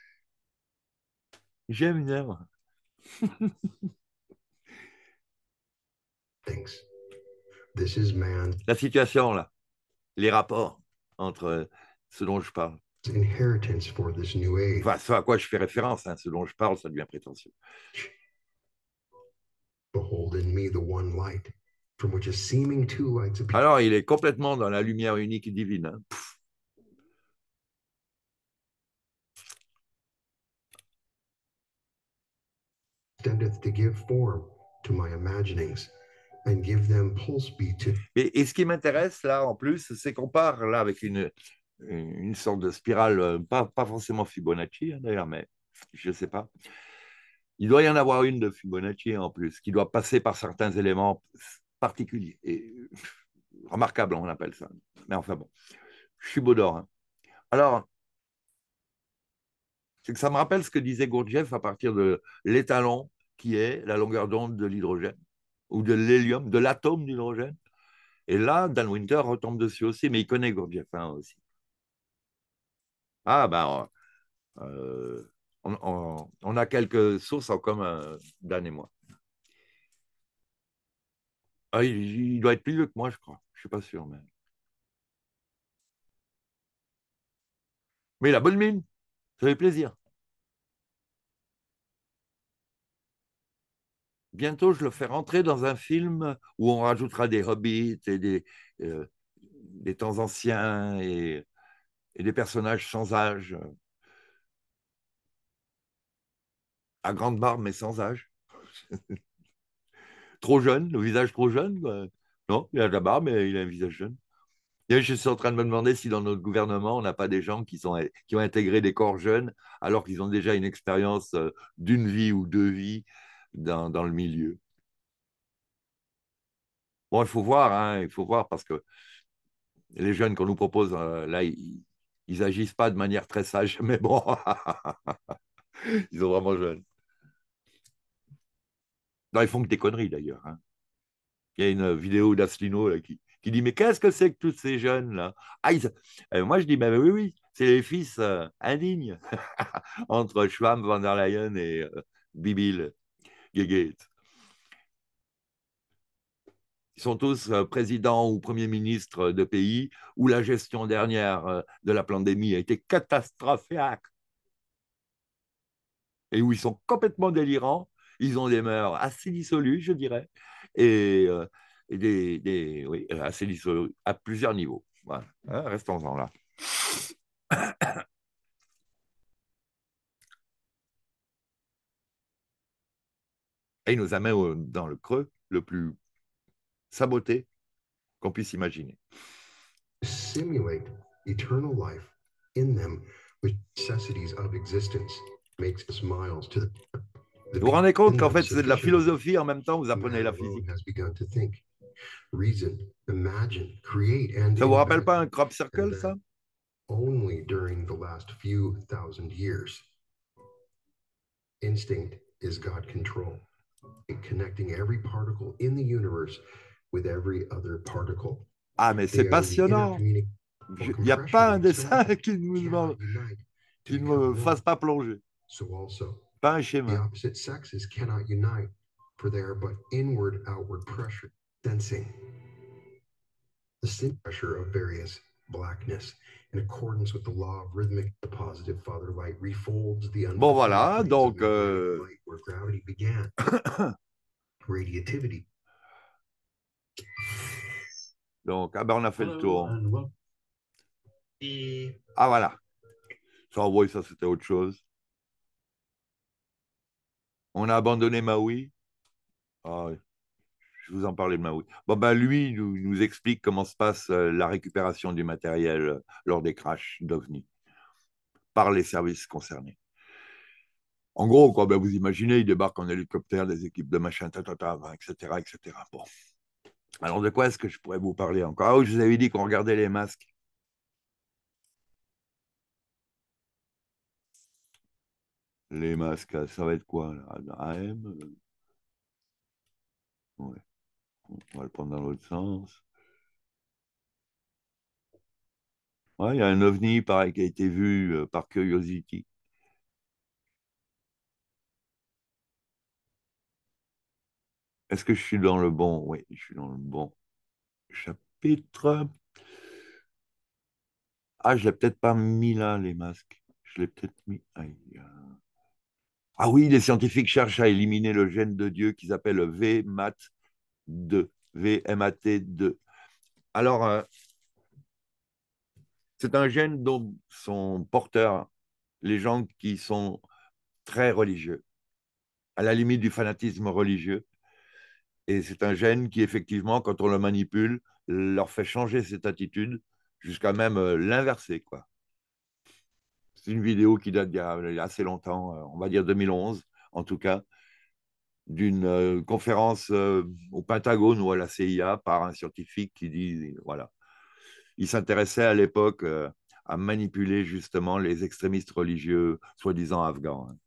Speaker 1: J'aime bien, moi.
Speaker 8: This is man.
Speaker 1: La situation, là. Les rapports entre ce dont je parle.
Speaker 8: Inheritance for this new age.
Speaker 1: Enfin, ce à quoi je fais référence, hein, ce dont je parle, ça devient prétentieux.
Speaker 8: Behold in me the one light, from which a seeming two lights appear.
Speaker 1: Alors, il est complètement dans la lumière unique et divine. Hein.
Speaker 8: Tendeth to give form to my imaginings and give them pulse beat to.
Speaker 1: Et, et ce qui m'intéresse là, en plus, c'est qu'on part là avec une, une sorte de spirale, pas, pas forcément Fibonacci hein, d'ailleurs, mais je ne sais pas. Il doit y en avoir une de Fibonacci en plus, qui doit passer par certains éléments particuliers et remarquables, on appelle ça. Mais enfin bon, je suis beau d'or. Hein. Alors, c'est que ça me rappelle ce que disait Gurdjieff à partir de l'étalon qui est la longueur d'onde de l'hydrogène ou de l'hélium, de l'atome d'hydrogène. Et là, Dan Winter retombe dessus aussi, mais il connaît Gurdjieff hein, aussi. Ah, ben, euh, on, on, on, a quelques sources en commun, Dan et moi. Ah, il, il doit être plus vieux que moi, je crois. Je ne suis pas sûr, mais. Mais il a bonne mine. Ça fait plaisir. Bientôt, je le fais rentrer dans un film où on rajoutera des hobbits et des, euh, des temps anciens et, et des personnages sans âge. À grande barbe, mais sans âge. Trop jeune, le visage trop jeune. Quoi. Non, il a de la barbe, mais il a un visage jeune. Et je suis en train de me demander si dans notre gouvernement, on n'a pas des gens qui, sont, qui ont intégré des corps jeunes alors qu'ils ont déjà une expérience euh, d'une vie ou deux vies dans, dans le milieu. Bon, il faut voir, hein, il faut voir parce que les jeunes qu'on nous propose, euh, là, ils, ils agissent pas de manière très sage, mais bon, ils sont vraiment jeunes. Non, ils font que des conneries d'ailleurs. Hein. Il y a une vidéo d'Asselineau là, qui, qui dit mais qu'est-ce que c'est que tous ces jeunes là ah, ils... euh, Moi je dis mais oui, oui, c'est les fils euh, indignes entre Schwamm, Van der Leyen et euh, Bibil Gates. Ils sont tous euh, présidents ou premiers ministres de pays où la gestion dernière euh, de la pandémie a été catastrophique et où ils sont complètement délirants. Ils ont des mœurs assez dissolues, je dirais, et, euh, et des, des, oui, assez dissolues à plusieurs niveaux. Voilà. Hein, restons-en là. Et il nous amène dans le creux le plus saboté qu'on puisse imaginer.
Speaker 8: Simulate eternal life in them with necessities of existence makes us miles to the
Speaker 1: Vous vous rendez compte qu'en fait, c'est de la philosophie, en même temps, vous apprenez la physique.
Speaker 8: Reason, imagine, create, and
Speaker 1: ça vous rappelle pas un crop circle, ça?
Speaker 8: Only during the last few thousand years. Instinct is God control, connecting every particle in the universe with every other particle.
Speaker 1: Ah, mais c'est passionnant. Il n'y a pas un dessin qui ne me, qui ne me fasse pas plonger. Pas un schéma.
Speaker 8: The opposite sexes cannot unite, for they are but inward outward pressure, sensing. The sin pressure of various blackness, in accordance with the law of rhythmic, the positive father light refolds the
Speaker 1: bon voilà, donc euh...
Speaker 8: light where gravity began. Radiativity.
Speaker 1: Donc, ah ben on a fait le tour. Ah voilà. Ça, oui, ça c'était autre chose. On a abandonné Maui. Ah, je vous en parlais de Maui. Bon, ben lui, nous, nous explique comment se passe euh, la récupération du matériel euh, lors des crashs d'OVNI par les services concernés. En gros, quoi, ben vous imaginez, ils débarquent en hélicoptère, des équipes de machin, tatata, et cetera, et cetera. Bon. Alors, de quoi est-ce que je pourrais vous parler encore? Ah oui, je vous avais dit qu'on regardait les masques. Les masques, ça va être quoi là? A M ouais. On va le prendre dans l'autre sens. Ouais, il y a un ovni, pareil, qui a été vu euh, par Curiosity. Est-ce que je suis dans le bon? Oui, je suis dans le bon chapitre. Ah, je l'ai peut-être pas mis là, les masques. Je l'ai peut-être mis. Aïe. Ah oui, les scientifiques cherchent à éliminer le gène de Dieu qu'ils appellent V M A T deux. V M A T deux. Alors, euh, c'est un gène dont sont porteurs les gens qui sont très religieux, à la limite du fanatisme religieux. Et c'est un gène qui, effectivement, quand on le manipule, leur fait changer cette attitude jusqu'à même euh, l'inverser, quoi. C'est une vidéo qui date d'il y a assez longtemps, euh, on va dire deux mille onze, en tout cas, d'une euh, conférence euh, au Pentagone ou à la C I A par un scientifique qui dit, voilà, il s'intéressait à l'époque euh, à manipuler justement les extrémistes religieux, soi-disant afghans. Hein.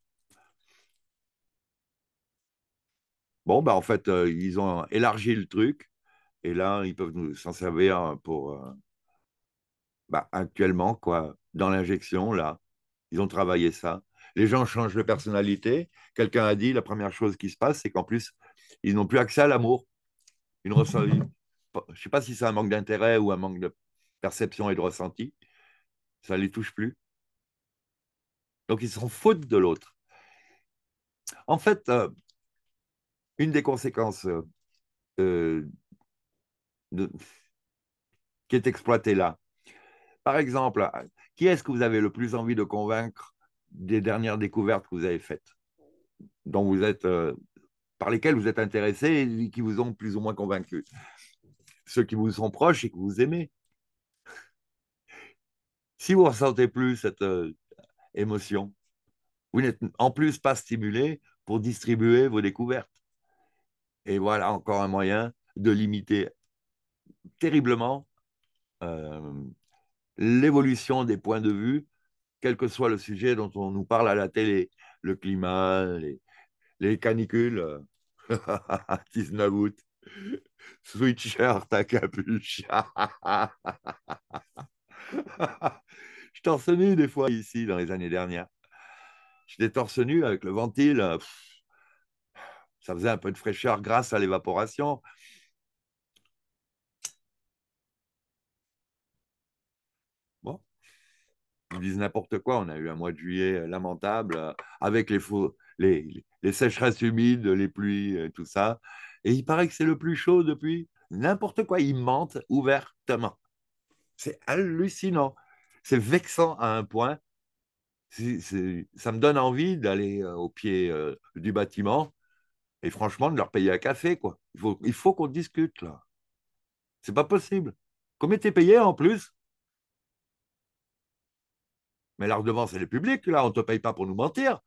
Speaker 1: Bon, bah, en fait, euh, ils ont élargi le truc et là, ils peuvent nous s'en servir pour, euh, bah, actuellement, quoi, dans l'injection, là, ils ont travaillé ça. Les gens changent de personnalité. Quelqu'un a dit, la première chose qui se passe, c'est qu'en plus, ils n'ont plus accès à l'amour. Ils ne ressentent... Je ne sais pas si c'est un manque d'intérêt ou un manque de perception et de ressenti. Ça ne les touche plus. Donc, ils s'en foutent de l'autre. En fait, euh, une des conséquences euh, de... qui est exploitée là, par exemple, qui est-ce que vous avez le plus envie de convaincre des dernières découvertes que vous avez faites, dont vous êtes, euh, par lesquelles vous êtes intéressé et qui vous ont plus ou moins convaincu? ceux qui vous sont proches et que vous aimez. Si vous ne ressentez plus cette euh, émotion, vous n'êtes en plus pas stimulé pour distribuer vos découvertes. Et voilà encore un moyen de limiter terriblement euh, l'évolution des points de vue, quel que soit le sujet dont on nous parle à la télé, le climat, les, les canicules, dix-neuf août, sweatshirt à capuche. Je torse nu des fois ici dans les années dernières. J'étais torse nu avec le ventile. Pff, ça faisait un peu de fraîcheur grâce à l'évaporation. Bon, ils disent n'importe quoi. On a eu un mois de juillet lamentable euh, avec les, faux, les, les sécheresses humides, les pluies, euh, tout ça. Et il paraît que c'est le plus chaud depuis. N'importe quoi. Ils mentent ouvertement. C'est hallucinant. C'est vexant à un point. C'est, c'est, ça me donne envie d'aller euh, au pied euh, du bâtiment et franchement de leur payer un café, quoi. Il faut, il faut qu'on discute, là. C'est pas possible. Combien t'es payé en plus? Mais la redevance, elle est publique, là. On ne te paye pas pour nous mentir.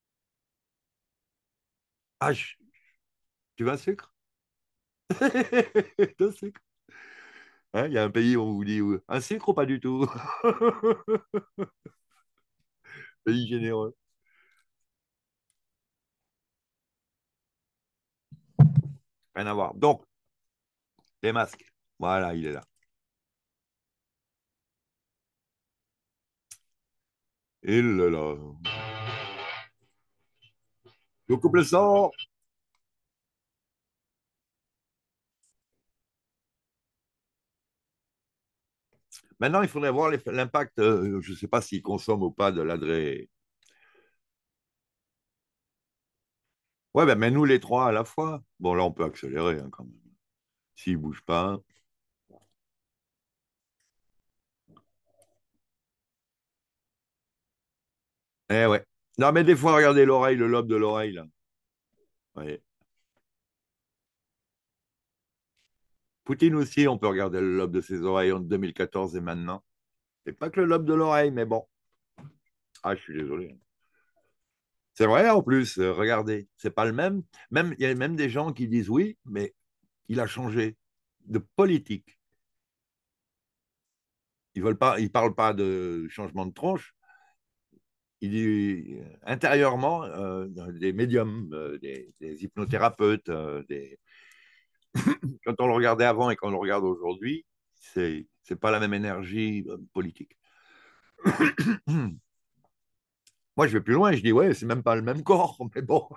Speaker 1: Ah, je- tu veux un sucre? Un sucre. Hein, il y a un pays où on vous dit euh, un sucre ou pas du tout? Pays généreux. Rien à voir. Donc, les masques. Voilà, il est là. Il est là. Je coupe le sang. Maintenant, il faudrait voir l'impact, euh, je ne sais pas s'ils consomment ou pas de l'adré. Ouais, ben, mais nous les trois à la fois. Bon, là, on peut accélérer hein, quand même. S'ils ne bougent pas. Eh ouais. Non, mais des fois, regardez l'oreille, le lobe de l'oreille, là. Ouais. Poutine aussi, on peut regarder le lobe de ses oreilles en deux mille quatorze et maintenant. C'est pas que le lobe de l'oreille, mais bon. Ah, je suis désolé. C'est vrai, en plus, euh, regardez, c'est pas le même. Même, il y a même des gens qui disent oui, mais il a changé de politique. Ils veulent pas, ils parlent pas de changement de tronche. Il dit euh, intérieurement, euh, des médiums, euh, des, des hypnothérapeutes, euh, des... quand on le regardait avant et quand on le regarde aujourd'hui, c'est c'est pas la même énergie euh, politique. Moi, je vais plus loin, je dis ouais, c'est même pas le même corps, mais bon.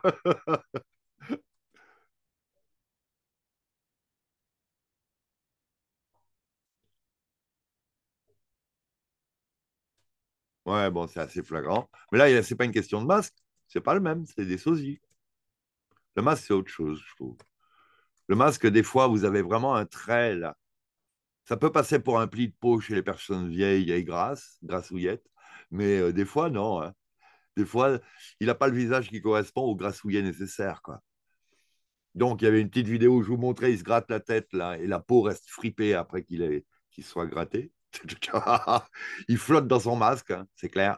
Speaker 1: Ouais, bon, c'est assez flagrant. Mais là, c'est pas une question de masque, c'est pas le même, c'est des sosies. Le masque, c'est autre chose, je trouve. Le masque, des fois, vous avez vraiment un trait là. Ça peut passer pour un pli de peau chez les personnes vieilles et grasses, grassouillettes, mais euh, des fois, non. Hein. Des fois, il n'a pas le visage qui correspond au grassouillet nécessaire, quoi. Donc, il y avait une petite vidéo où je vous montrais, il se gratte la tête, là, et la peau reste fripée après qu'il ait- qu'il soit gratté. Il flotte dans son masque, hein, c'est clair.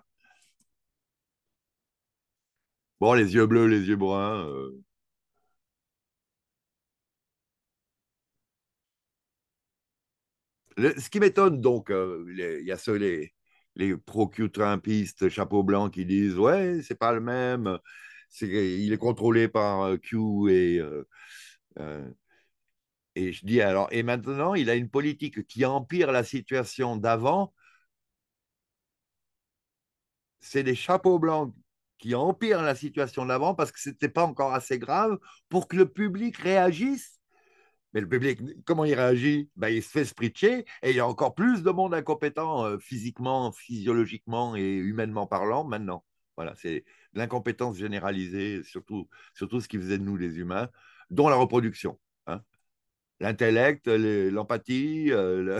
Speaker 1: Bon, les yeux bleus, les yeux bruns. euh, Le- ce qui m'étonne, donc, euh, les- il y a ceux, les, les pro-Q-Trumpistes, chapeau blanc, qui disent, ouais, c'est pas le même, c'est, il est contrôlé par euh, Q et, euh, euh, et je dis alors, et maintenant, il a une politique qui empire la situation d'avant, c'est des chapeaux blancs qui empirent la situation d'avant parce que c'était pas encore assez grave pour que le public réagisse. Mais le public, comment il réagit? Ben, il se fait spritcher et il y a encore plus de monde incompétent euh, physiquement, physiologiquement et humainement parlant maintenant. Voilà, c'est l'incompétence généralisée, surtout, surtout ce qui faisait de nous les humains, dont la reproduction. Hein. L'intellect, l'empathie, euh,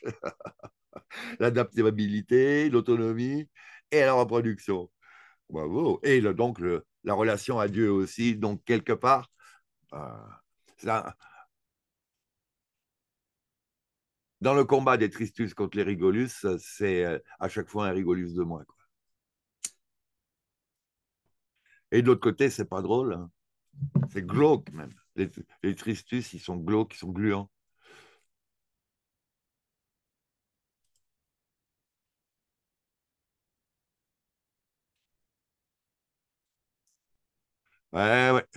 Speaker 1: l'adaptabilité, l'autonomie et la reproduction. Bravo. Et le, donc le, la relation à Dieu aussi. Donc, quelque part, euh, ça, dans le combat des Tristus contre les Rigolus, c'est euh, à chaque fois un Rigolus de moins, quoi. Et de l'autre côté, c'est pas drôle, hein. C'est glauque même. Les, les Tristus, ils sont glauques, ils sont gluants. Ouais, ouais.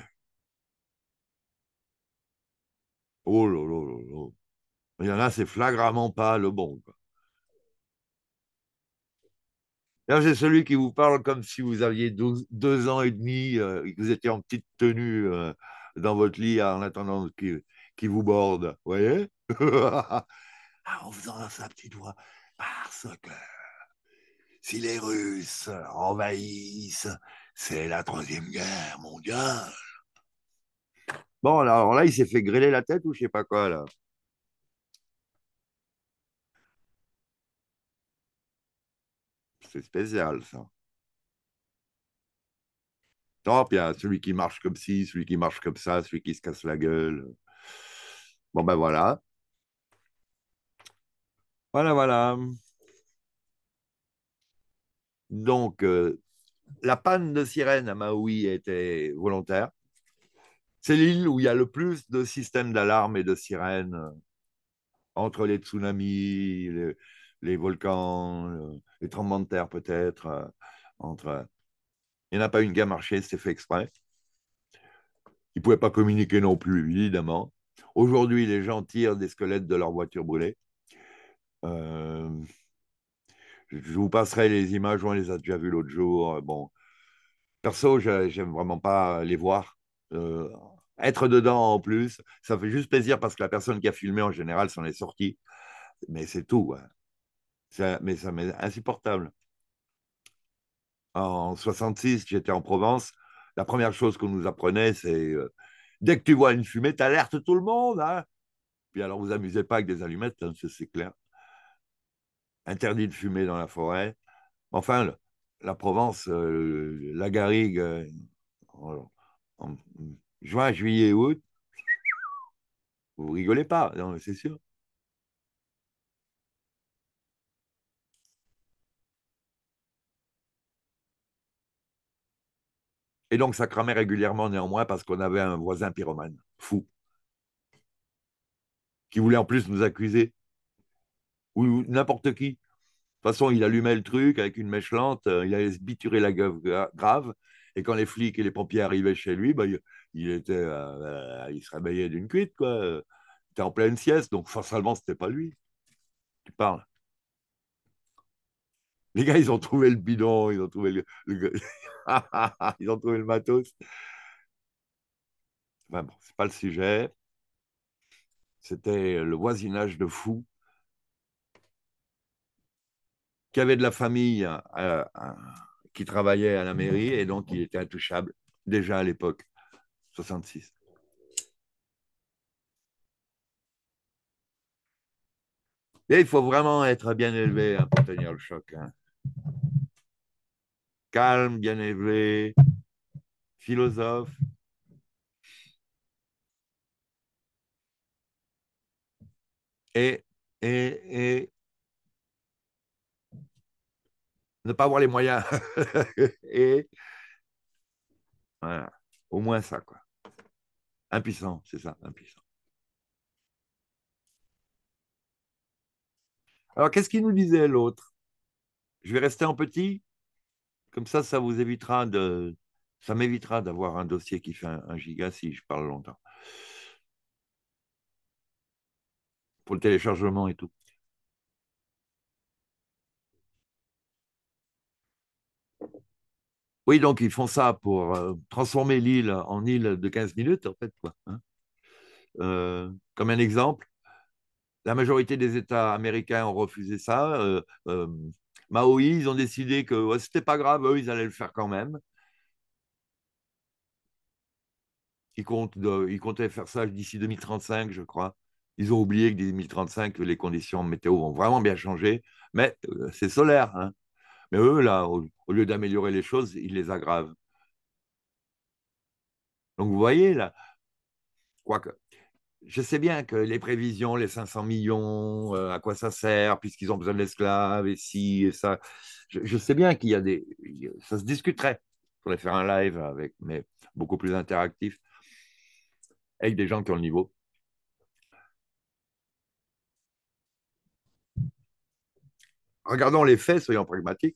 Speaker 1: Oh là là là là. Il y en a, c'est flagramment pas le bon, quoi. Là, c'est celui qui vous parle comme si vous aviez douze deux ans et demi euh, et que vous étiez en petite tenue euh, dans votre lit en attendant qu'il qu'il vous borde. Vous voyez? Ah, en faisant sa petite voix. Parce que si les Russes envahissent, c'est la Troisième Guerre mondiale. Bon, alors là, il s'est fait grêler la tête ou je sais pas quoi, là. C'est spécial, ça. Non, puis il y a celui qui marche comme ci, celui qui marche comme ça, celui qui se casse la gueule. Bon, ben voilà. Voilà, voilà. Donc, euh, la panne de sirène à Maui était volontaire. C'est l'île où il y a le plus de systèmes d'alarme et de sirènes euh, entre les tsunamis, les, les volcans, euh, les tremblements de terre peut-être. euh, entre... Il n'y en a pas une qui a marché, c'était fait exprès. Ils ne pouvaient pas communiquer non plus, évidemment. Aujourd'hui, les gens tirent des squelettes de leurs voitures brûlées. Euh, je vous passerai les images, on les a déjà vues l'autre jour. Bon, perso, j'aime vraiment pas les voir. Euh, être dedans en plus, ça fait juste plaisir parce que la personne qui a filmé en général s'en est sortie. Mais c'est tout, hein. Ça, mais ça m'est insupportable. En soixante-six, j'étais en Provence. La première chose qu'on nous apprenait, c'est euh, dès que tu vois une fumée, t'alertes tout le monde, hein. Puis alors, vous amusez pas avec des allumettes, hein, c'est clair. Interdit de fumer dans la forêt. Enfin, le- la Provence, euh, la garrigue, euh, en, en juin, juillet, août, vous rigolez pas, non, c'est sûr. Et donc, ça cramait régulièrement néanmoins parce qu'on avait un voisin pyromane, fou, qui voulait en plus nous accuser, ou ou n'importe qui. De toute façon, il allumait le truc avec une mèche lente, euh, il allait se biturer la gueule gra- grave, et quand les flics et les pompiers arrivaient chez lui, bah, il, il était, euh, euh, il se réveillait d'une cuite, quoi. Il était en pleine sieste, donc forcément, c'était pas lui. Tu parles. Les gars, ils ont trouvé le bidon, ils ont trouvé le, le- ils ont trouvé le matos. Enfin bon, c'est pas le sujet. C'était le voisinage de fous qui avait de la famille euh, euh, qui travaillait à la mairie et donc il était intouchable déjà à l'époque, soixante-six. Et il faut vraiment être bien élevé hein, pour tenir le choc, hein. Calme, bien élevé, philosophe. Et, et, et ne pas avoir les moyens. Et voilà, au moins ça, quoi. Impuissant, c'est ça, impuissant. Alors, qu'est-ce qu'il nous disait l'autre? Je vais rester en petit, comme ça, ça vous évitera de, ça m'évitera d'avoir un dossier qui fait un, un giga si je parle longtemps. Pour le téléchargement et tout. Oui, donc ils font ça pour euh, transformer l'île en île de quinze minutes, en fait, quoi, hein. Euh, comme un exemple, la majorité des États américains ont refusé ça. Euh, euh, Maui, ils ont décidé que ouais, c'était pas grave, eux, ils allaient le faire quand même. Ils, comptent de- ils comptaient faire ça d'ici deux mille trente-cinq, je crois. Ils ont oublié que d'ici deux mille trente-cinq, les conditions météo vont vraiment bien changer. Mais euh, c'est solaire, hein. Mais eux, là, au, au lieu d'améliorer les choses, ils les aggravent. Donc, vous voyez, là, quoique, je sais bien que les prévisions, les cinq cents millions, euh, à quoi ça sert, puisqu'ils ont besoin d'esclaves, et ci, et ça. Je, je sais bien qu'il y a des. Ça se discuterait. Il faudrait faire un live avec, mais beaucoup plus interactif, avec des gens qui ont le niveau. Regardons les faits, soyons pragmatiques.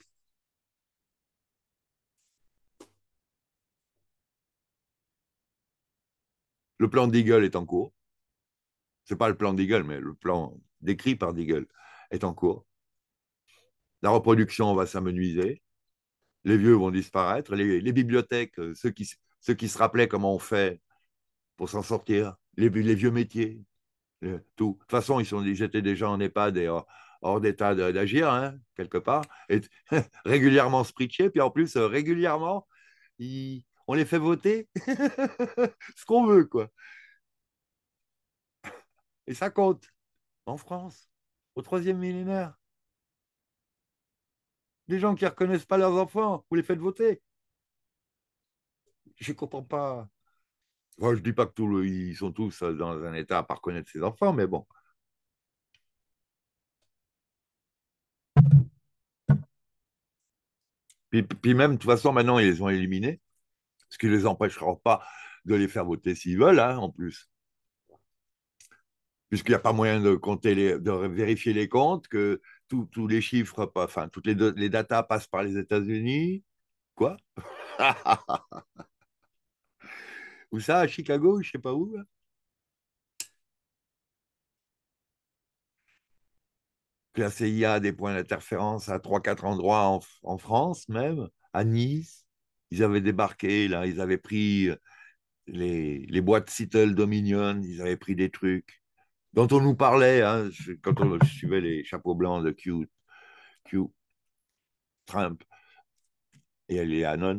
Speaker 1: Le plan d'Eagle est en cours. Ce n'est pas le plan d'Eagle, mais le plan décrit par Deagle est en cours. La reproduction va s'amenuiser. Les vieux vont disparaître. Les, les bibliothèques, ceux qui, ceux qui se rappelaient comment on fait pour s'en sortir, les, les vieux métiers, le, tout. De toute façon, ils, sont, ils étaient déjà en EHPAD et hors, hors d'état d'agir, hein, quelque part, et régulièrement spritchés, puis en plus, euh, régulièrement, ils, on les fait voter ce qu'on veut, quoi. Et ça compte en France, au troisième millénaire. Des gens qui ne reconnaissent pas leurs enfants, vous les faites voter. Je ne comprends pas. Moi, je ne dis pas que tout le, ils sont tous dans un état à ne pas reconnaître ses enfants, mais bon. Puis, puis même, de toute façon, maintenant, ils les ont éliminés, ce qui ne les empêchera pas de les faire voter s'ils veulent, hein, en plus. Puisqu'il n'y a pas moyen de compter les, de vérifier les comptes, que tous les chiffres, enfin, toutes les, les datas passent par les États-Unis. Quoi? Où ça, à Chicago, je ne sais pas où. Là. Que la C I A a des points d'interférence à trois quatre endroits en, en France, même, à Nice. Ils avaient débarqué, là, ils avaient pris les, les boîtes Seattle Dominion, ils avaient pris des trucs dont on nous parlait hein, quand on suivait les chapeaux blancs de Q, Q Trump et les Anon.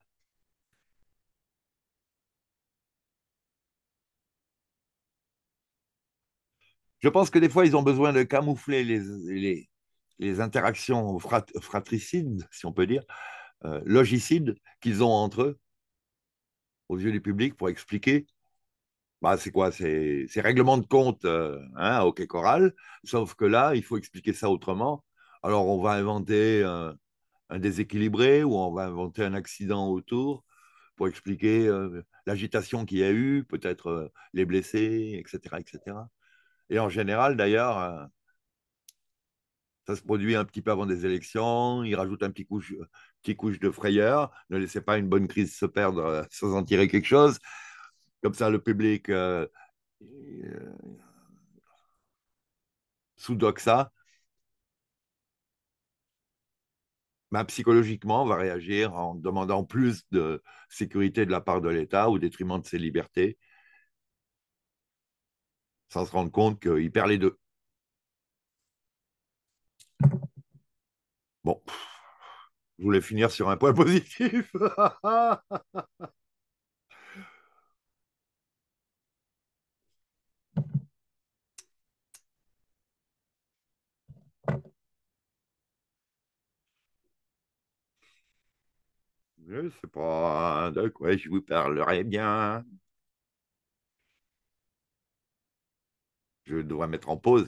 Speaker 1: Je pense que des fois, ils ont besoin de camoufler les, les, les interactions frat, fratricides, si on peut dire, euh, logicides qu'ils ont entre eux, aux yeux du public, pour expliquer. Bah, c'est quoi? C'est règlement de compte euh, hein, au Quai Coral, sauf que là, il faut expliquer ça autrement. Alors, on va inventer un, un déséquilibré ou on va inventer un accident autour pour expliquer euh, l'agitation qu'il y a eu, peut-être euh, les blessés, et cetera, et cetera. Et en général, d'ailleurs, euh, ça se produit un petit peu avant des élections, ils rajoutent un petit couche, petit couche de frayeur, ne laissez pas une bonne crise se perdre euh, sans en tirer quelque chose. Comme ça, le public euh, euh, sous-doc ça, ben, psychologiquement, on va réagir en demandant plus de sécurité de la part de l'État au détriment de ses libertés, sans se rendre compte qu'il perd les deux. Bon, je voulais finir sur un point positif. Je ne sais pas de quoi je vous parlerai bien. Je dois mettre en pause.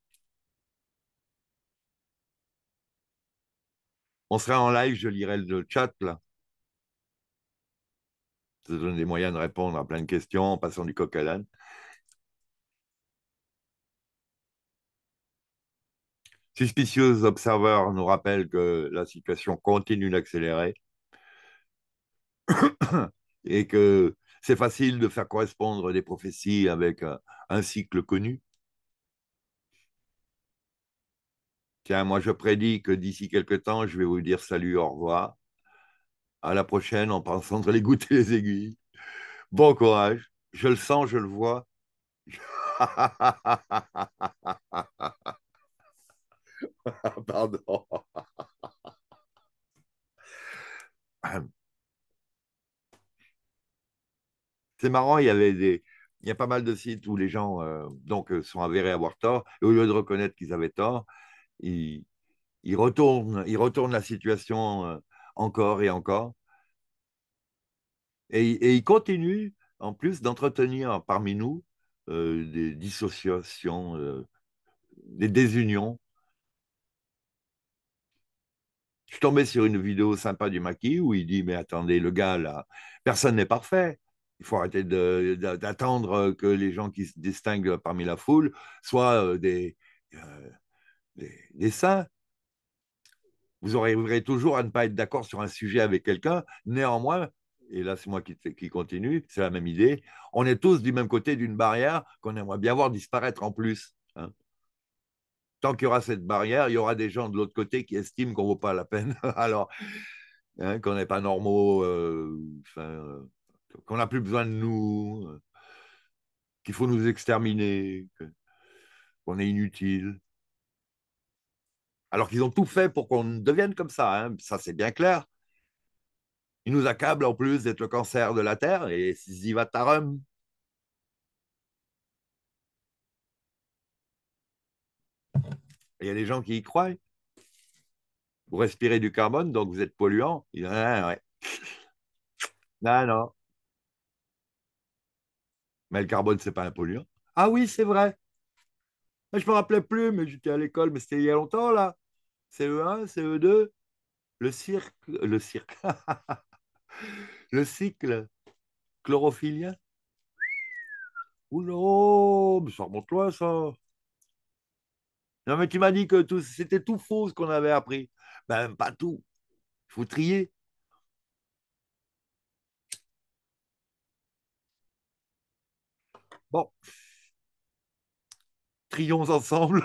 Speaker 1: On serait en live, je lirai le chat là. Ça donne des moyens de répondre à plein de questions en passant du coq à l'âne. Suspicious Observer nous rappelle que la situation continue d'accélérer et que c'est facile de faire correspondre des prophéties avec un, un cycle connu. Tiens, moi je prédis que d'ici quelques temps, je vais vous dire salut, au revoir. À la prochaine en pensant de les goûter les aiguilles. Bon courage. Je le sens, je le vois. Pardon. C'est marrant, il y avait des, il y a pas mal de sites où les gens euh, donc euh, sont avérés avoir tort et au lieu de reconnaître qu'ils avaient tort, ils, ils retournent, ils retournent la situation euh, encore et encore et, et ils continuent en plus d'entretenir parmi nous euh, des dissociations, euh, des désunions. Je suis tombé sur une vidéo sympa du Maquis où il dit, mais attendez, le gars, là, personne n'est parfait. Il faut arrêter de- de- d'attendre que les gens qui se distinguent parmi la foule soient euh, des, euh, des, des saints. Vous arriverez toujours à ne pas être d'accord sur un sujet avec quelqu'un. Néanmoins, et là c'est moi qui, qui continue, c'est la même idée, on est tous du même côté d'une barrière qu'on aimerait bien voir disparaître en plus. Hein. Tant qu'il y aura cette barrière, il y aura des gens de l'autre côté qui estiment qu'on ne vaut pas la peine. Alors, hein, qu'on n'est pas normaux, euh, euh, qu'on n'a plus besoin de nous, euh, qu'il faut nous exterminer, qu'on est inutile. Alors qu'ils ont tout fait pour qu'on devienne comme ça, hein. Ça c'est bien clair. Ils nous accablent en plus d'être le cancer de la Terre et s'y va tarum. Il y a des gens qui y croient. Vous respirez du carbone, donc vous êtes polluant. Ils disent, ah, ouais. Non, non. Mais le carbone, c'est pas un polluant. Ah oui, c'est vrai. Je ne me rappelais plus, mais j'étais à l'école, mais c'était il y a longtemps, là. C E un, C E deux, le cirque, le cirque, le cycle chlorophylien. Oula, mais ça remonte loin, ça. Non, mais tu m'as dit que tout, c'était tout faux ce qu'on avait appris. Ben, pas tout. Il faut trier. Bon, trions ensemble.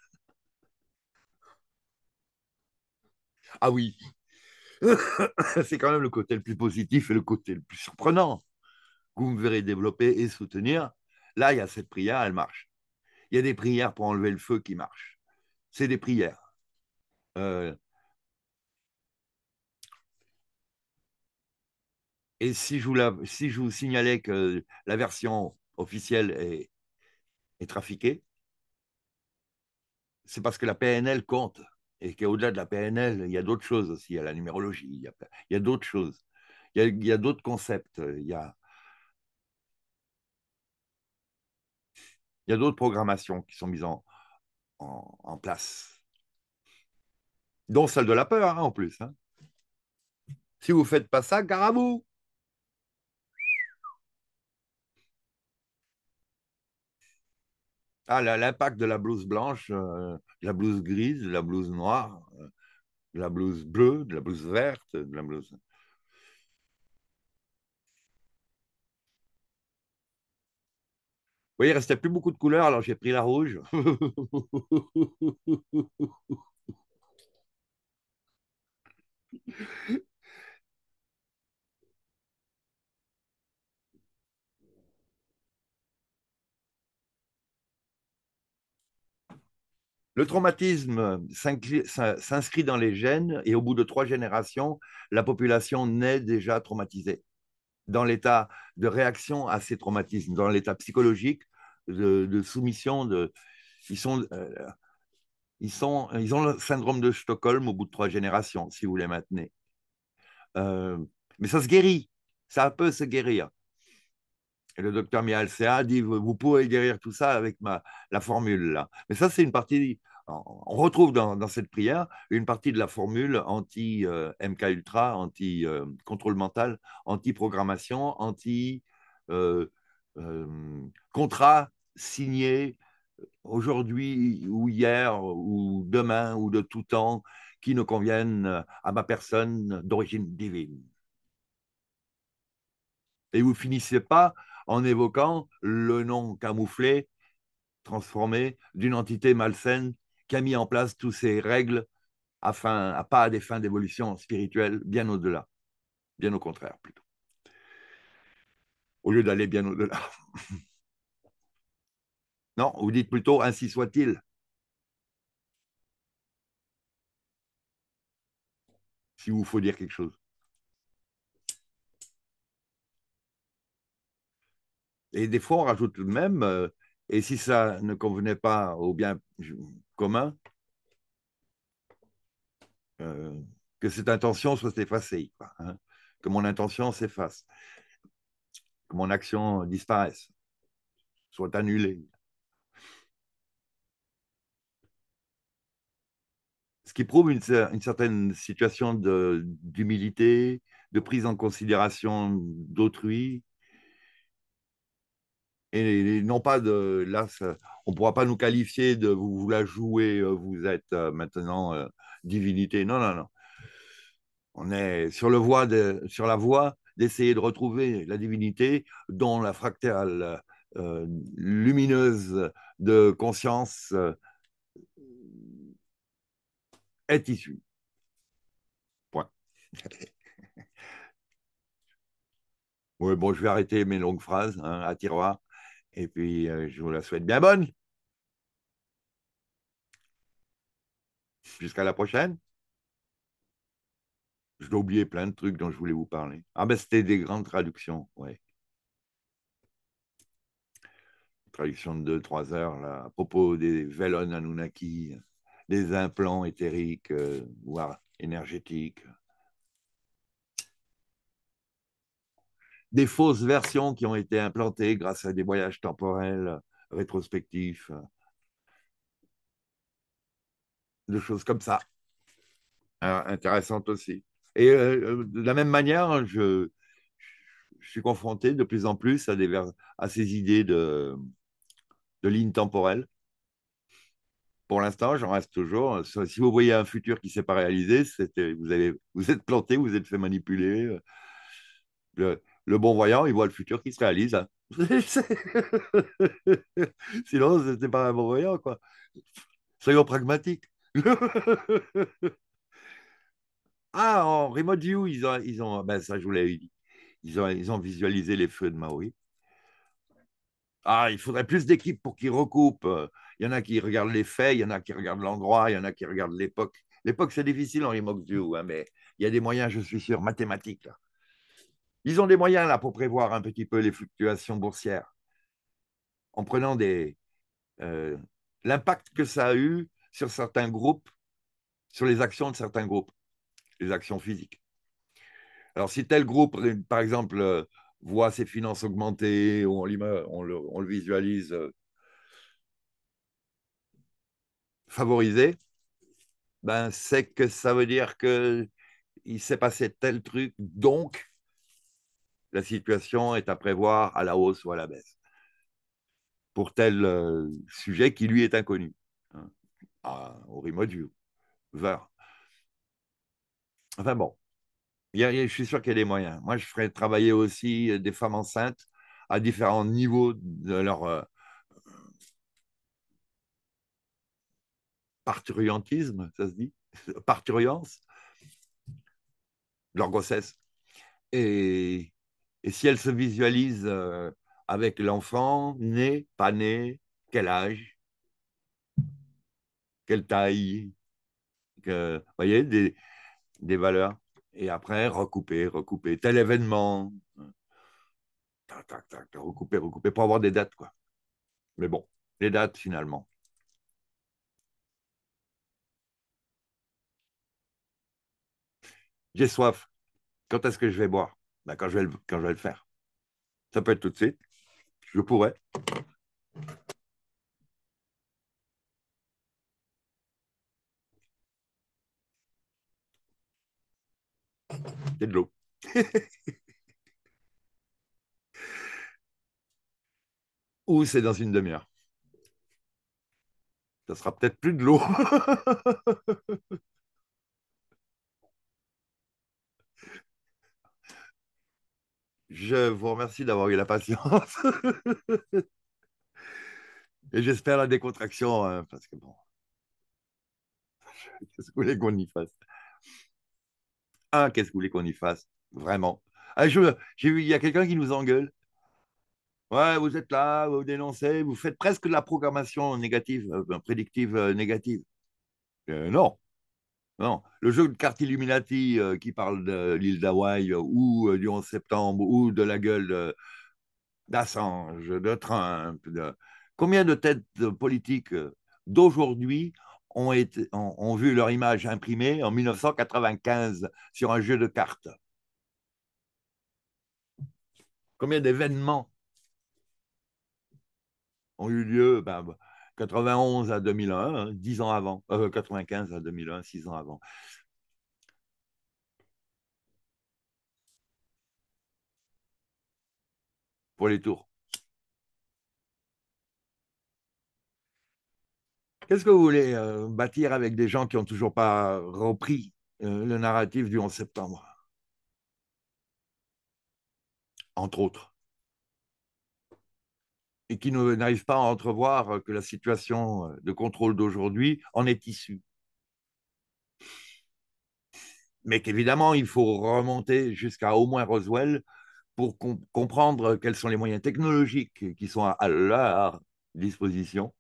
Speaker 1: Ah oui, c'est quand même le côté le plus positif et le côté le plus surprenant que vous me verrez développer et soutenir. Là, il y a cette prière, elle marche. Il y a des prières pour enlever le feu qui marchent. C'est des prières. Euh, et si je, vous la, si je vous signalais que la version officielle est, est trafiquée, c'est parce que la P N L compte et qu'au-delà de la P N L, il y a d'autres choses aussi. Il y a la numérologie, il y a, il y a d'autres choses. Il y a, il y a d'autres concepts. Il y a, il y a d'autres programmations qui sont mises en, en, en place, dont celle de la peur hein, en plus. Hein. Si vous ne faites pas ça, gare à vous. Ah, l'impact de la blouse blanche, euh, de la blouse grise, de la blouse noire, euh, de la blouse bleue, de la blouse verte, de la blouse. Oui, il ne restait plus beaucoup de couleurs, alors j'ai pris la rouge. Le traumatisme s'inscrit dans les gènes et au bout de trois générations, la population naît déjà traumatisée dans l'état de réaction à ces traumatismes, dans l'état psychologique de, de soumission. De, ils, sont, euh, ils, sont, ils ont le syndrome de Stockholm au bout de trois générations, si vous les maintenez. Euh, mais ça se guérit, ça peut se guérir. Et le docteur Mial C A dit, vous pouvez guérir tout ça avec ma, la formule là. Mais ça, c'est une partie, on retrouve dans, dans, cette prière une partie de la formule anti-M K Ultra, anti-contrôle mental, anti-programmation, anti-contrat signé aujourd'hui ou hier ou demain ou de tout temps qui ne conviennent à ma personne d'origine divine. Et vous finissez pas en évoquant le nom camouflé, transformé d'une entité malsaine qui a mis en place toutes ces règles afin, à pas à des fins d'évolution spirituelle, bien au-delà, bien au contraire plutôt, au lieu d'aller bien au-delà. Non, vous dites plutôt ainsi soit-il. Si vous faut dire quelque chose. Et des fois, on rajoute même, euh, et si ça ne convenait pas au bien commun, euh, que cette intention soit effacée, quoi, hein, que mon intention s'efface, que mon action disparaisse. soit annulé. Ce qui prouve une, une certaine situation d'humilité, de, de prise en considération d'autrui, et non pas de là, ça, on ne pourra pas nous qualifier de vous, vous la jouez, vous êtes euh, maintenant euh, divinité. Non, non, non. On est sur, le voie de, sur la voie d'essayer de retrouver la divinité dont la fractale euh, lumineuse de conscience euh, est issue. Point. Oui, bon, je vais arrêter mes longues phrases hein, à tiroir. Et puis, euh, je vous la souhaite bien bonne. Jusqu'à la prochaine. Je dois oublier plein de trucs dont je voulais vous parler. Ah ben, c'était des grandes traductions, ouais. Traduction de deux trois heures, là, à propos des Velon Anunnaki, des implants éthériques, euh, voire énergétiques. Des fausses versions qui ont été implantées grâce à des voyages temporels rétrospectifs, de choses comme ça. Alors, intéressantes aussi. Et euh, de la même manière, je, je suis confronté de plus en plus à, des, à ces idées de, de lignes temporelles. Pour l'instant, j'en reste toujours. Si vous voyez un futur qui ne s'est pas réalisé, vous, avez, vous êtes planté, vous êtes fait manipuler. Le, le bon voyant, il voit le futur qui se réalise. Hein. Sinon, ce n'était pas un bon voyant, quoi. Soyons pragmatiques. Ah, en remote view, ils ont, ils ont ben ça je vous l'avais dit, ils ont, ils ont visualisé les feux de Maui. Ah, il faudrait plus d'équipes pour qu'ils recoupent. Il y en a qui regardent les faits, il y en a qui regardent l'endroit, il y en a qui regardent l'époque. L'époque, c'est difficile en remote view, hein, mais il y a des moyens, je suis sûr, mathématiques. Là. Ils ont des moyens là pour prévoir un petit peu les fluctuations boursières en prenant des euh, l'impact que ça a eu sur certains groupes, sur les actions de certains groupes, les actions physiques. Alors, si tel groupe, par exemple, euh, voit ses finances augmenter, ou on, on, le, on le visualise euh, favorisé, ben, c'est que ça veut dire qu'il s'est passé tel truc, donc la situation est à prévoir à la hausse ou à la baisse pour tel euh, sujet qui lui est inconnu. Hein, à, au remote view. Ver. Enfin bon, il y a, je suis sûr qu'il y a des moyens. Moi, je ferais travailler aussi des femmes enceintes à différents niveaux de leur euh, parturientisme, ça se dit, parturience, leur grossesse. Et, et si elles se visualisent euh, avec l'enfant, né, pas né, quel âge, quelle taille, que, vous voyez, des, des valeurs. Et après, recouper, recouper, tel événement, tac, tac, tac, recouper, recouper, pour avoir des dates, quoi. Mais bon, les dates, finalement. J'ai soif. Quand est-ce que je vais boire? Ben, quand je vais le, quand je vais le faire. Ça peut être tout de suite. Je pourrais. C'est de l'eau. Ou c'est dans une demi-heure. Ça sera peut-être plus de l'eau. Je vous remercie d'avoir eu la patience. Et j'espère la décontraction, hein, parce que bon, qu'est-ce que vous voulez qu'on y fasse? Ah, qu'est-ce que vous voulez qu'on y fasse? Vraiment. Ah, je, j'ai vu, il y a quelqu'un qui nous engueule. Ouais, vous êtes là, vous dénoncez, vous faites presque de la programmation négative, euh, prédictive euh, négative. Euh, non, non. Le jeu de cartes Illuminati euh, qui parle de l'île d'Hawaï euh, ou euh, du onze septembre ou de la gueule de, d'Assange, de Trump, de... combien de têtes politiques d'aujourd'hui ont, été, ont, ont vu leur image imprimée en mille neuf cent quatre-vingt-quinze sur un jeu de cartes? Combien d'événements? ont eu lieu ben, quatre-vingt-onze à deux mille un, hein, dix ans avant, euh, quatre-vingt-quinze à deux mille un, six ans avant. Pour les tours. Qu'est-ce que vous voulez euh, bâtir avec des gens qui n'ont toujours pas repris euh, le narratif du onze septembre, entre autres, et qui n'arrivent pas à entrevoir que la situation de contrôle d'aujourd'hui en est issue. Mais qu'évidemment, il faut remonter jusqu'à au moins Roswell pour com comprendre quels sont les moyens technologiques qui sont à, à leur disposition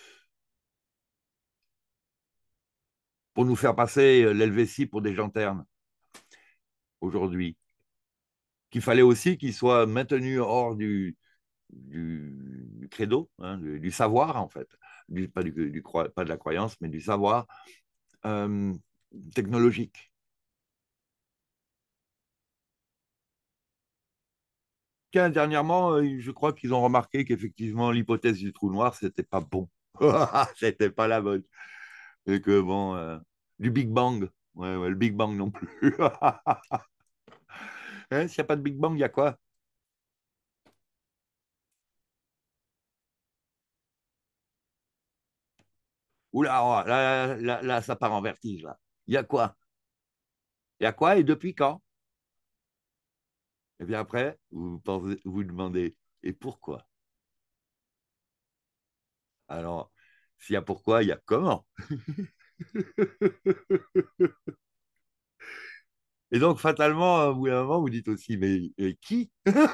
Speaker 1: pour nous faire passer l'Helvétie pour des gens ternes aujourd'hui. Qu'il fallait aussi qu'ils soient maintenus hors du, du, du credo, hein, du, du, savoir en fait, du, pas, du, du, pas de la croyance, mais du savoir euh, technologique. Tiens, dernièrement, je crois qu'ils ont remarqué qu'effectivement, l'hypothèse du trou noir, c'était pas bon. C'était pas la bonne. Et que bon, euh, du Big Bang. Ouais, ouais, le Big Bang non plus. Hein, s'il n'y a pas de Big Bang, il y a quoi? Oula, oh, là, là, là, là, ça part en vertige, là. Il y a quoi? Il y a quoi et depuis quand? Et bien après, vous pensez, vous demandez, et pourquoi? Alors, s'il y a pourquoi, il y a comment? Et donc, fatalement, au bout d'un moment, vous dites aussi, mais, mais qui?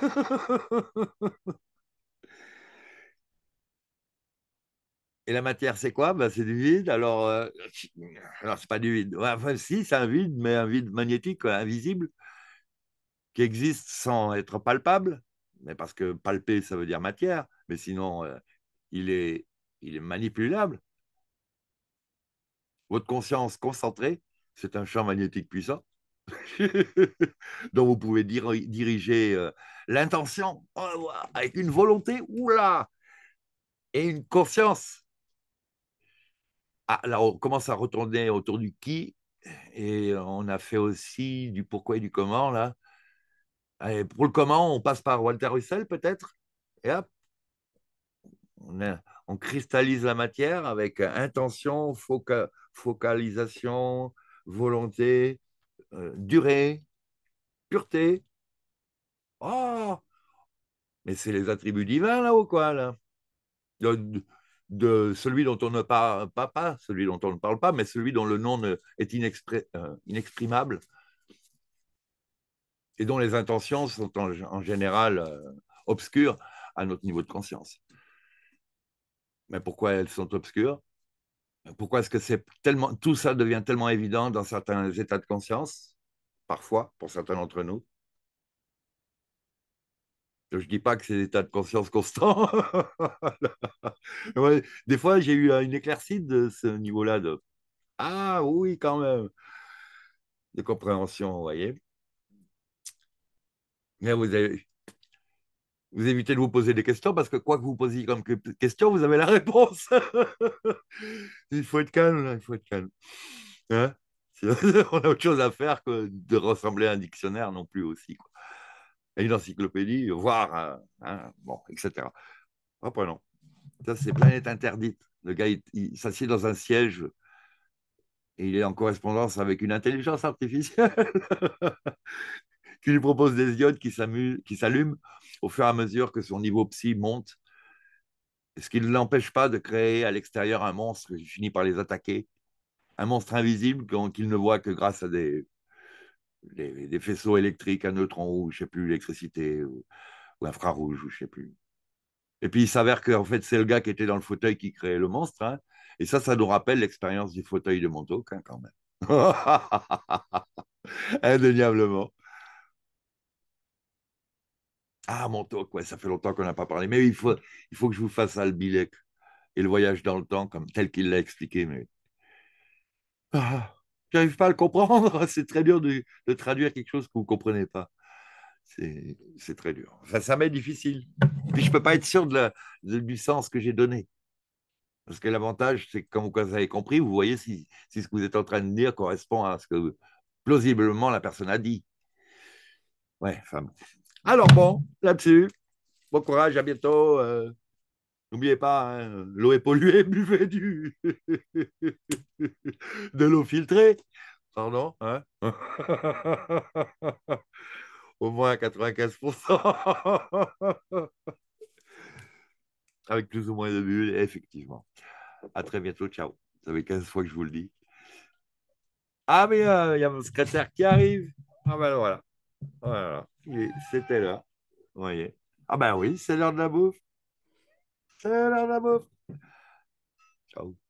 Speaker 1: Et la matière, c'est quoi? Ben, c'est du vide. Alors, euh, alors c'est pas du vide. Ouais, enfin, si, c'est un vide, mais un vide magnétique, quoi, invisible, qui existe sans être palpable. Mais parce que palper, ça veut dire matière. Mais sinon, euh, il est, il est manipulable. Votre conscience concentrée, c'est un champ magnétique puissant dont vous pouvez dir diriger euh, l'intention oh, avec une volonté, oula, et une conscience. Ah, là, on commence à retourner autour du qui, et on a fait aussi du pourquoi et du comment, là. Allez, pour le comment, on passe par Walter Russell, peut-être, et hop, on, a, on, cristallise la matière avec intention, foca focalisation, volonté, euh, durée, pureté. Oh, mais c'est les attributs divins, là, ou quoi, là? De, de celui dont on ne parle pas, pas celui dont on ne parle pas, mais celui dont le nom ne, est inexpré, euh, inexprimable et dont les intentions sont en, en général euh, obscures à notre niveau de conscience. Mais pourquoi elles sont obscures? Pourquoi est-ce que c'est tellement, tout ça devient tellement évident dans certains états de conscience, parfois, pour certains d'entre nous? Je ne dis pas que c'est des états de conscience constants. Ouais, des fois, j'ai eu une éclaircie de ce niveau-là de ah oui, quand même, de compréhension, vous voyez. Mais vous, avez, vous évitez de vous poser des questions parce que quoi que vous posiez comme question, vous avez la réponse. Il faut être calme, il faut être calme. Hein. On a autre chose à faire que de ressembler à un dictionnaire non plus aussi. Quoi. Et une encyclopédie, voire, hein, bon, et cetera. Reprenons. Ça, c'est Planète Interdite. Le gars, il, il s'assied dans un siège et il est en correspondance avec une intelligence artificielle qui lui propose des iodes qui s'allument au fur et à mesure que son niveau psy monte, ce qui ne l'empêche pas de créer à l'extérieur un monstre qui finit par les attaquer, un monstre invisible qu'il ne voit que grâce à des, des, des faisceaux électriques à neutrons rouges, je ne sais plus, l'électricité ou, ou infrarouge, ou je ne sais plus. Et puis il s'avère que en fait, c'est le gars qui était dans le fauteuil qui créait le monstre, hein, et ça, ça nous rappelle l'expérience du fauteuil de Montauk, hein, quand même. Indéniablement. Ah, Montauk, ouais, ça fait longtemps qu'on n'a pas parlé. Mais il faut, il faut que je vous fasse Albilek et le voyage dans le temps, comme tel qu'il l'a expliqué. Mais ah, j'arrive pas à le comprendre. C'est très dur de, de, traduire quelque chose que vous ne comprenez pas. C'est c'est très dur. Enfin, ça m'est difficile. Puis je ne peux pas être sûr de la, de- du sens que j'ai donné. Parce que l'avantage, c'est que quand vous avez compris, vous voyez si, si ce que vous êtes en train de dire correspond à ce que plausiblement la personne a dit. Ouais, enfin. Bon. Alors bon, là-dessus, bon courage, à bientôt. euh, N'oubliez pas, hein, l'eau est polluée, buvez du de l'eau filtrée. Pardon, hein? Au moins quatre-vingt-quinze pour cent. Avec plus ou moins de bulles, effectivement. À très bientôt, ciao. Ça fait quinze fois que je vous le dis. Ah, mais euh, il y a mon secrétaire qui arrive. Ah ben voilà. Voilà. C'était là. Vous voyez. Ah ben oui, c'est l'heure de la bouffe. C'est l'heure de la bouffe. Ciao.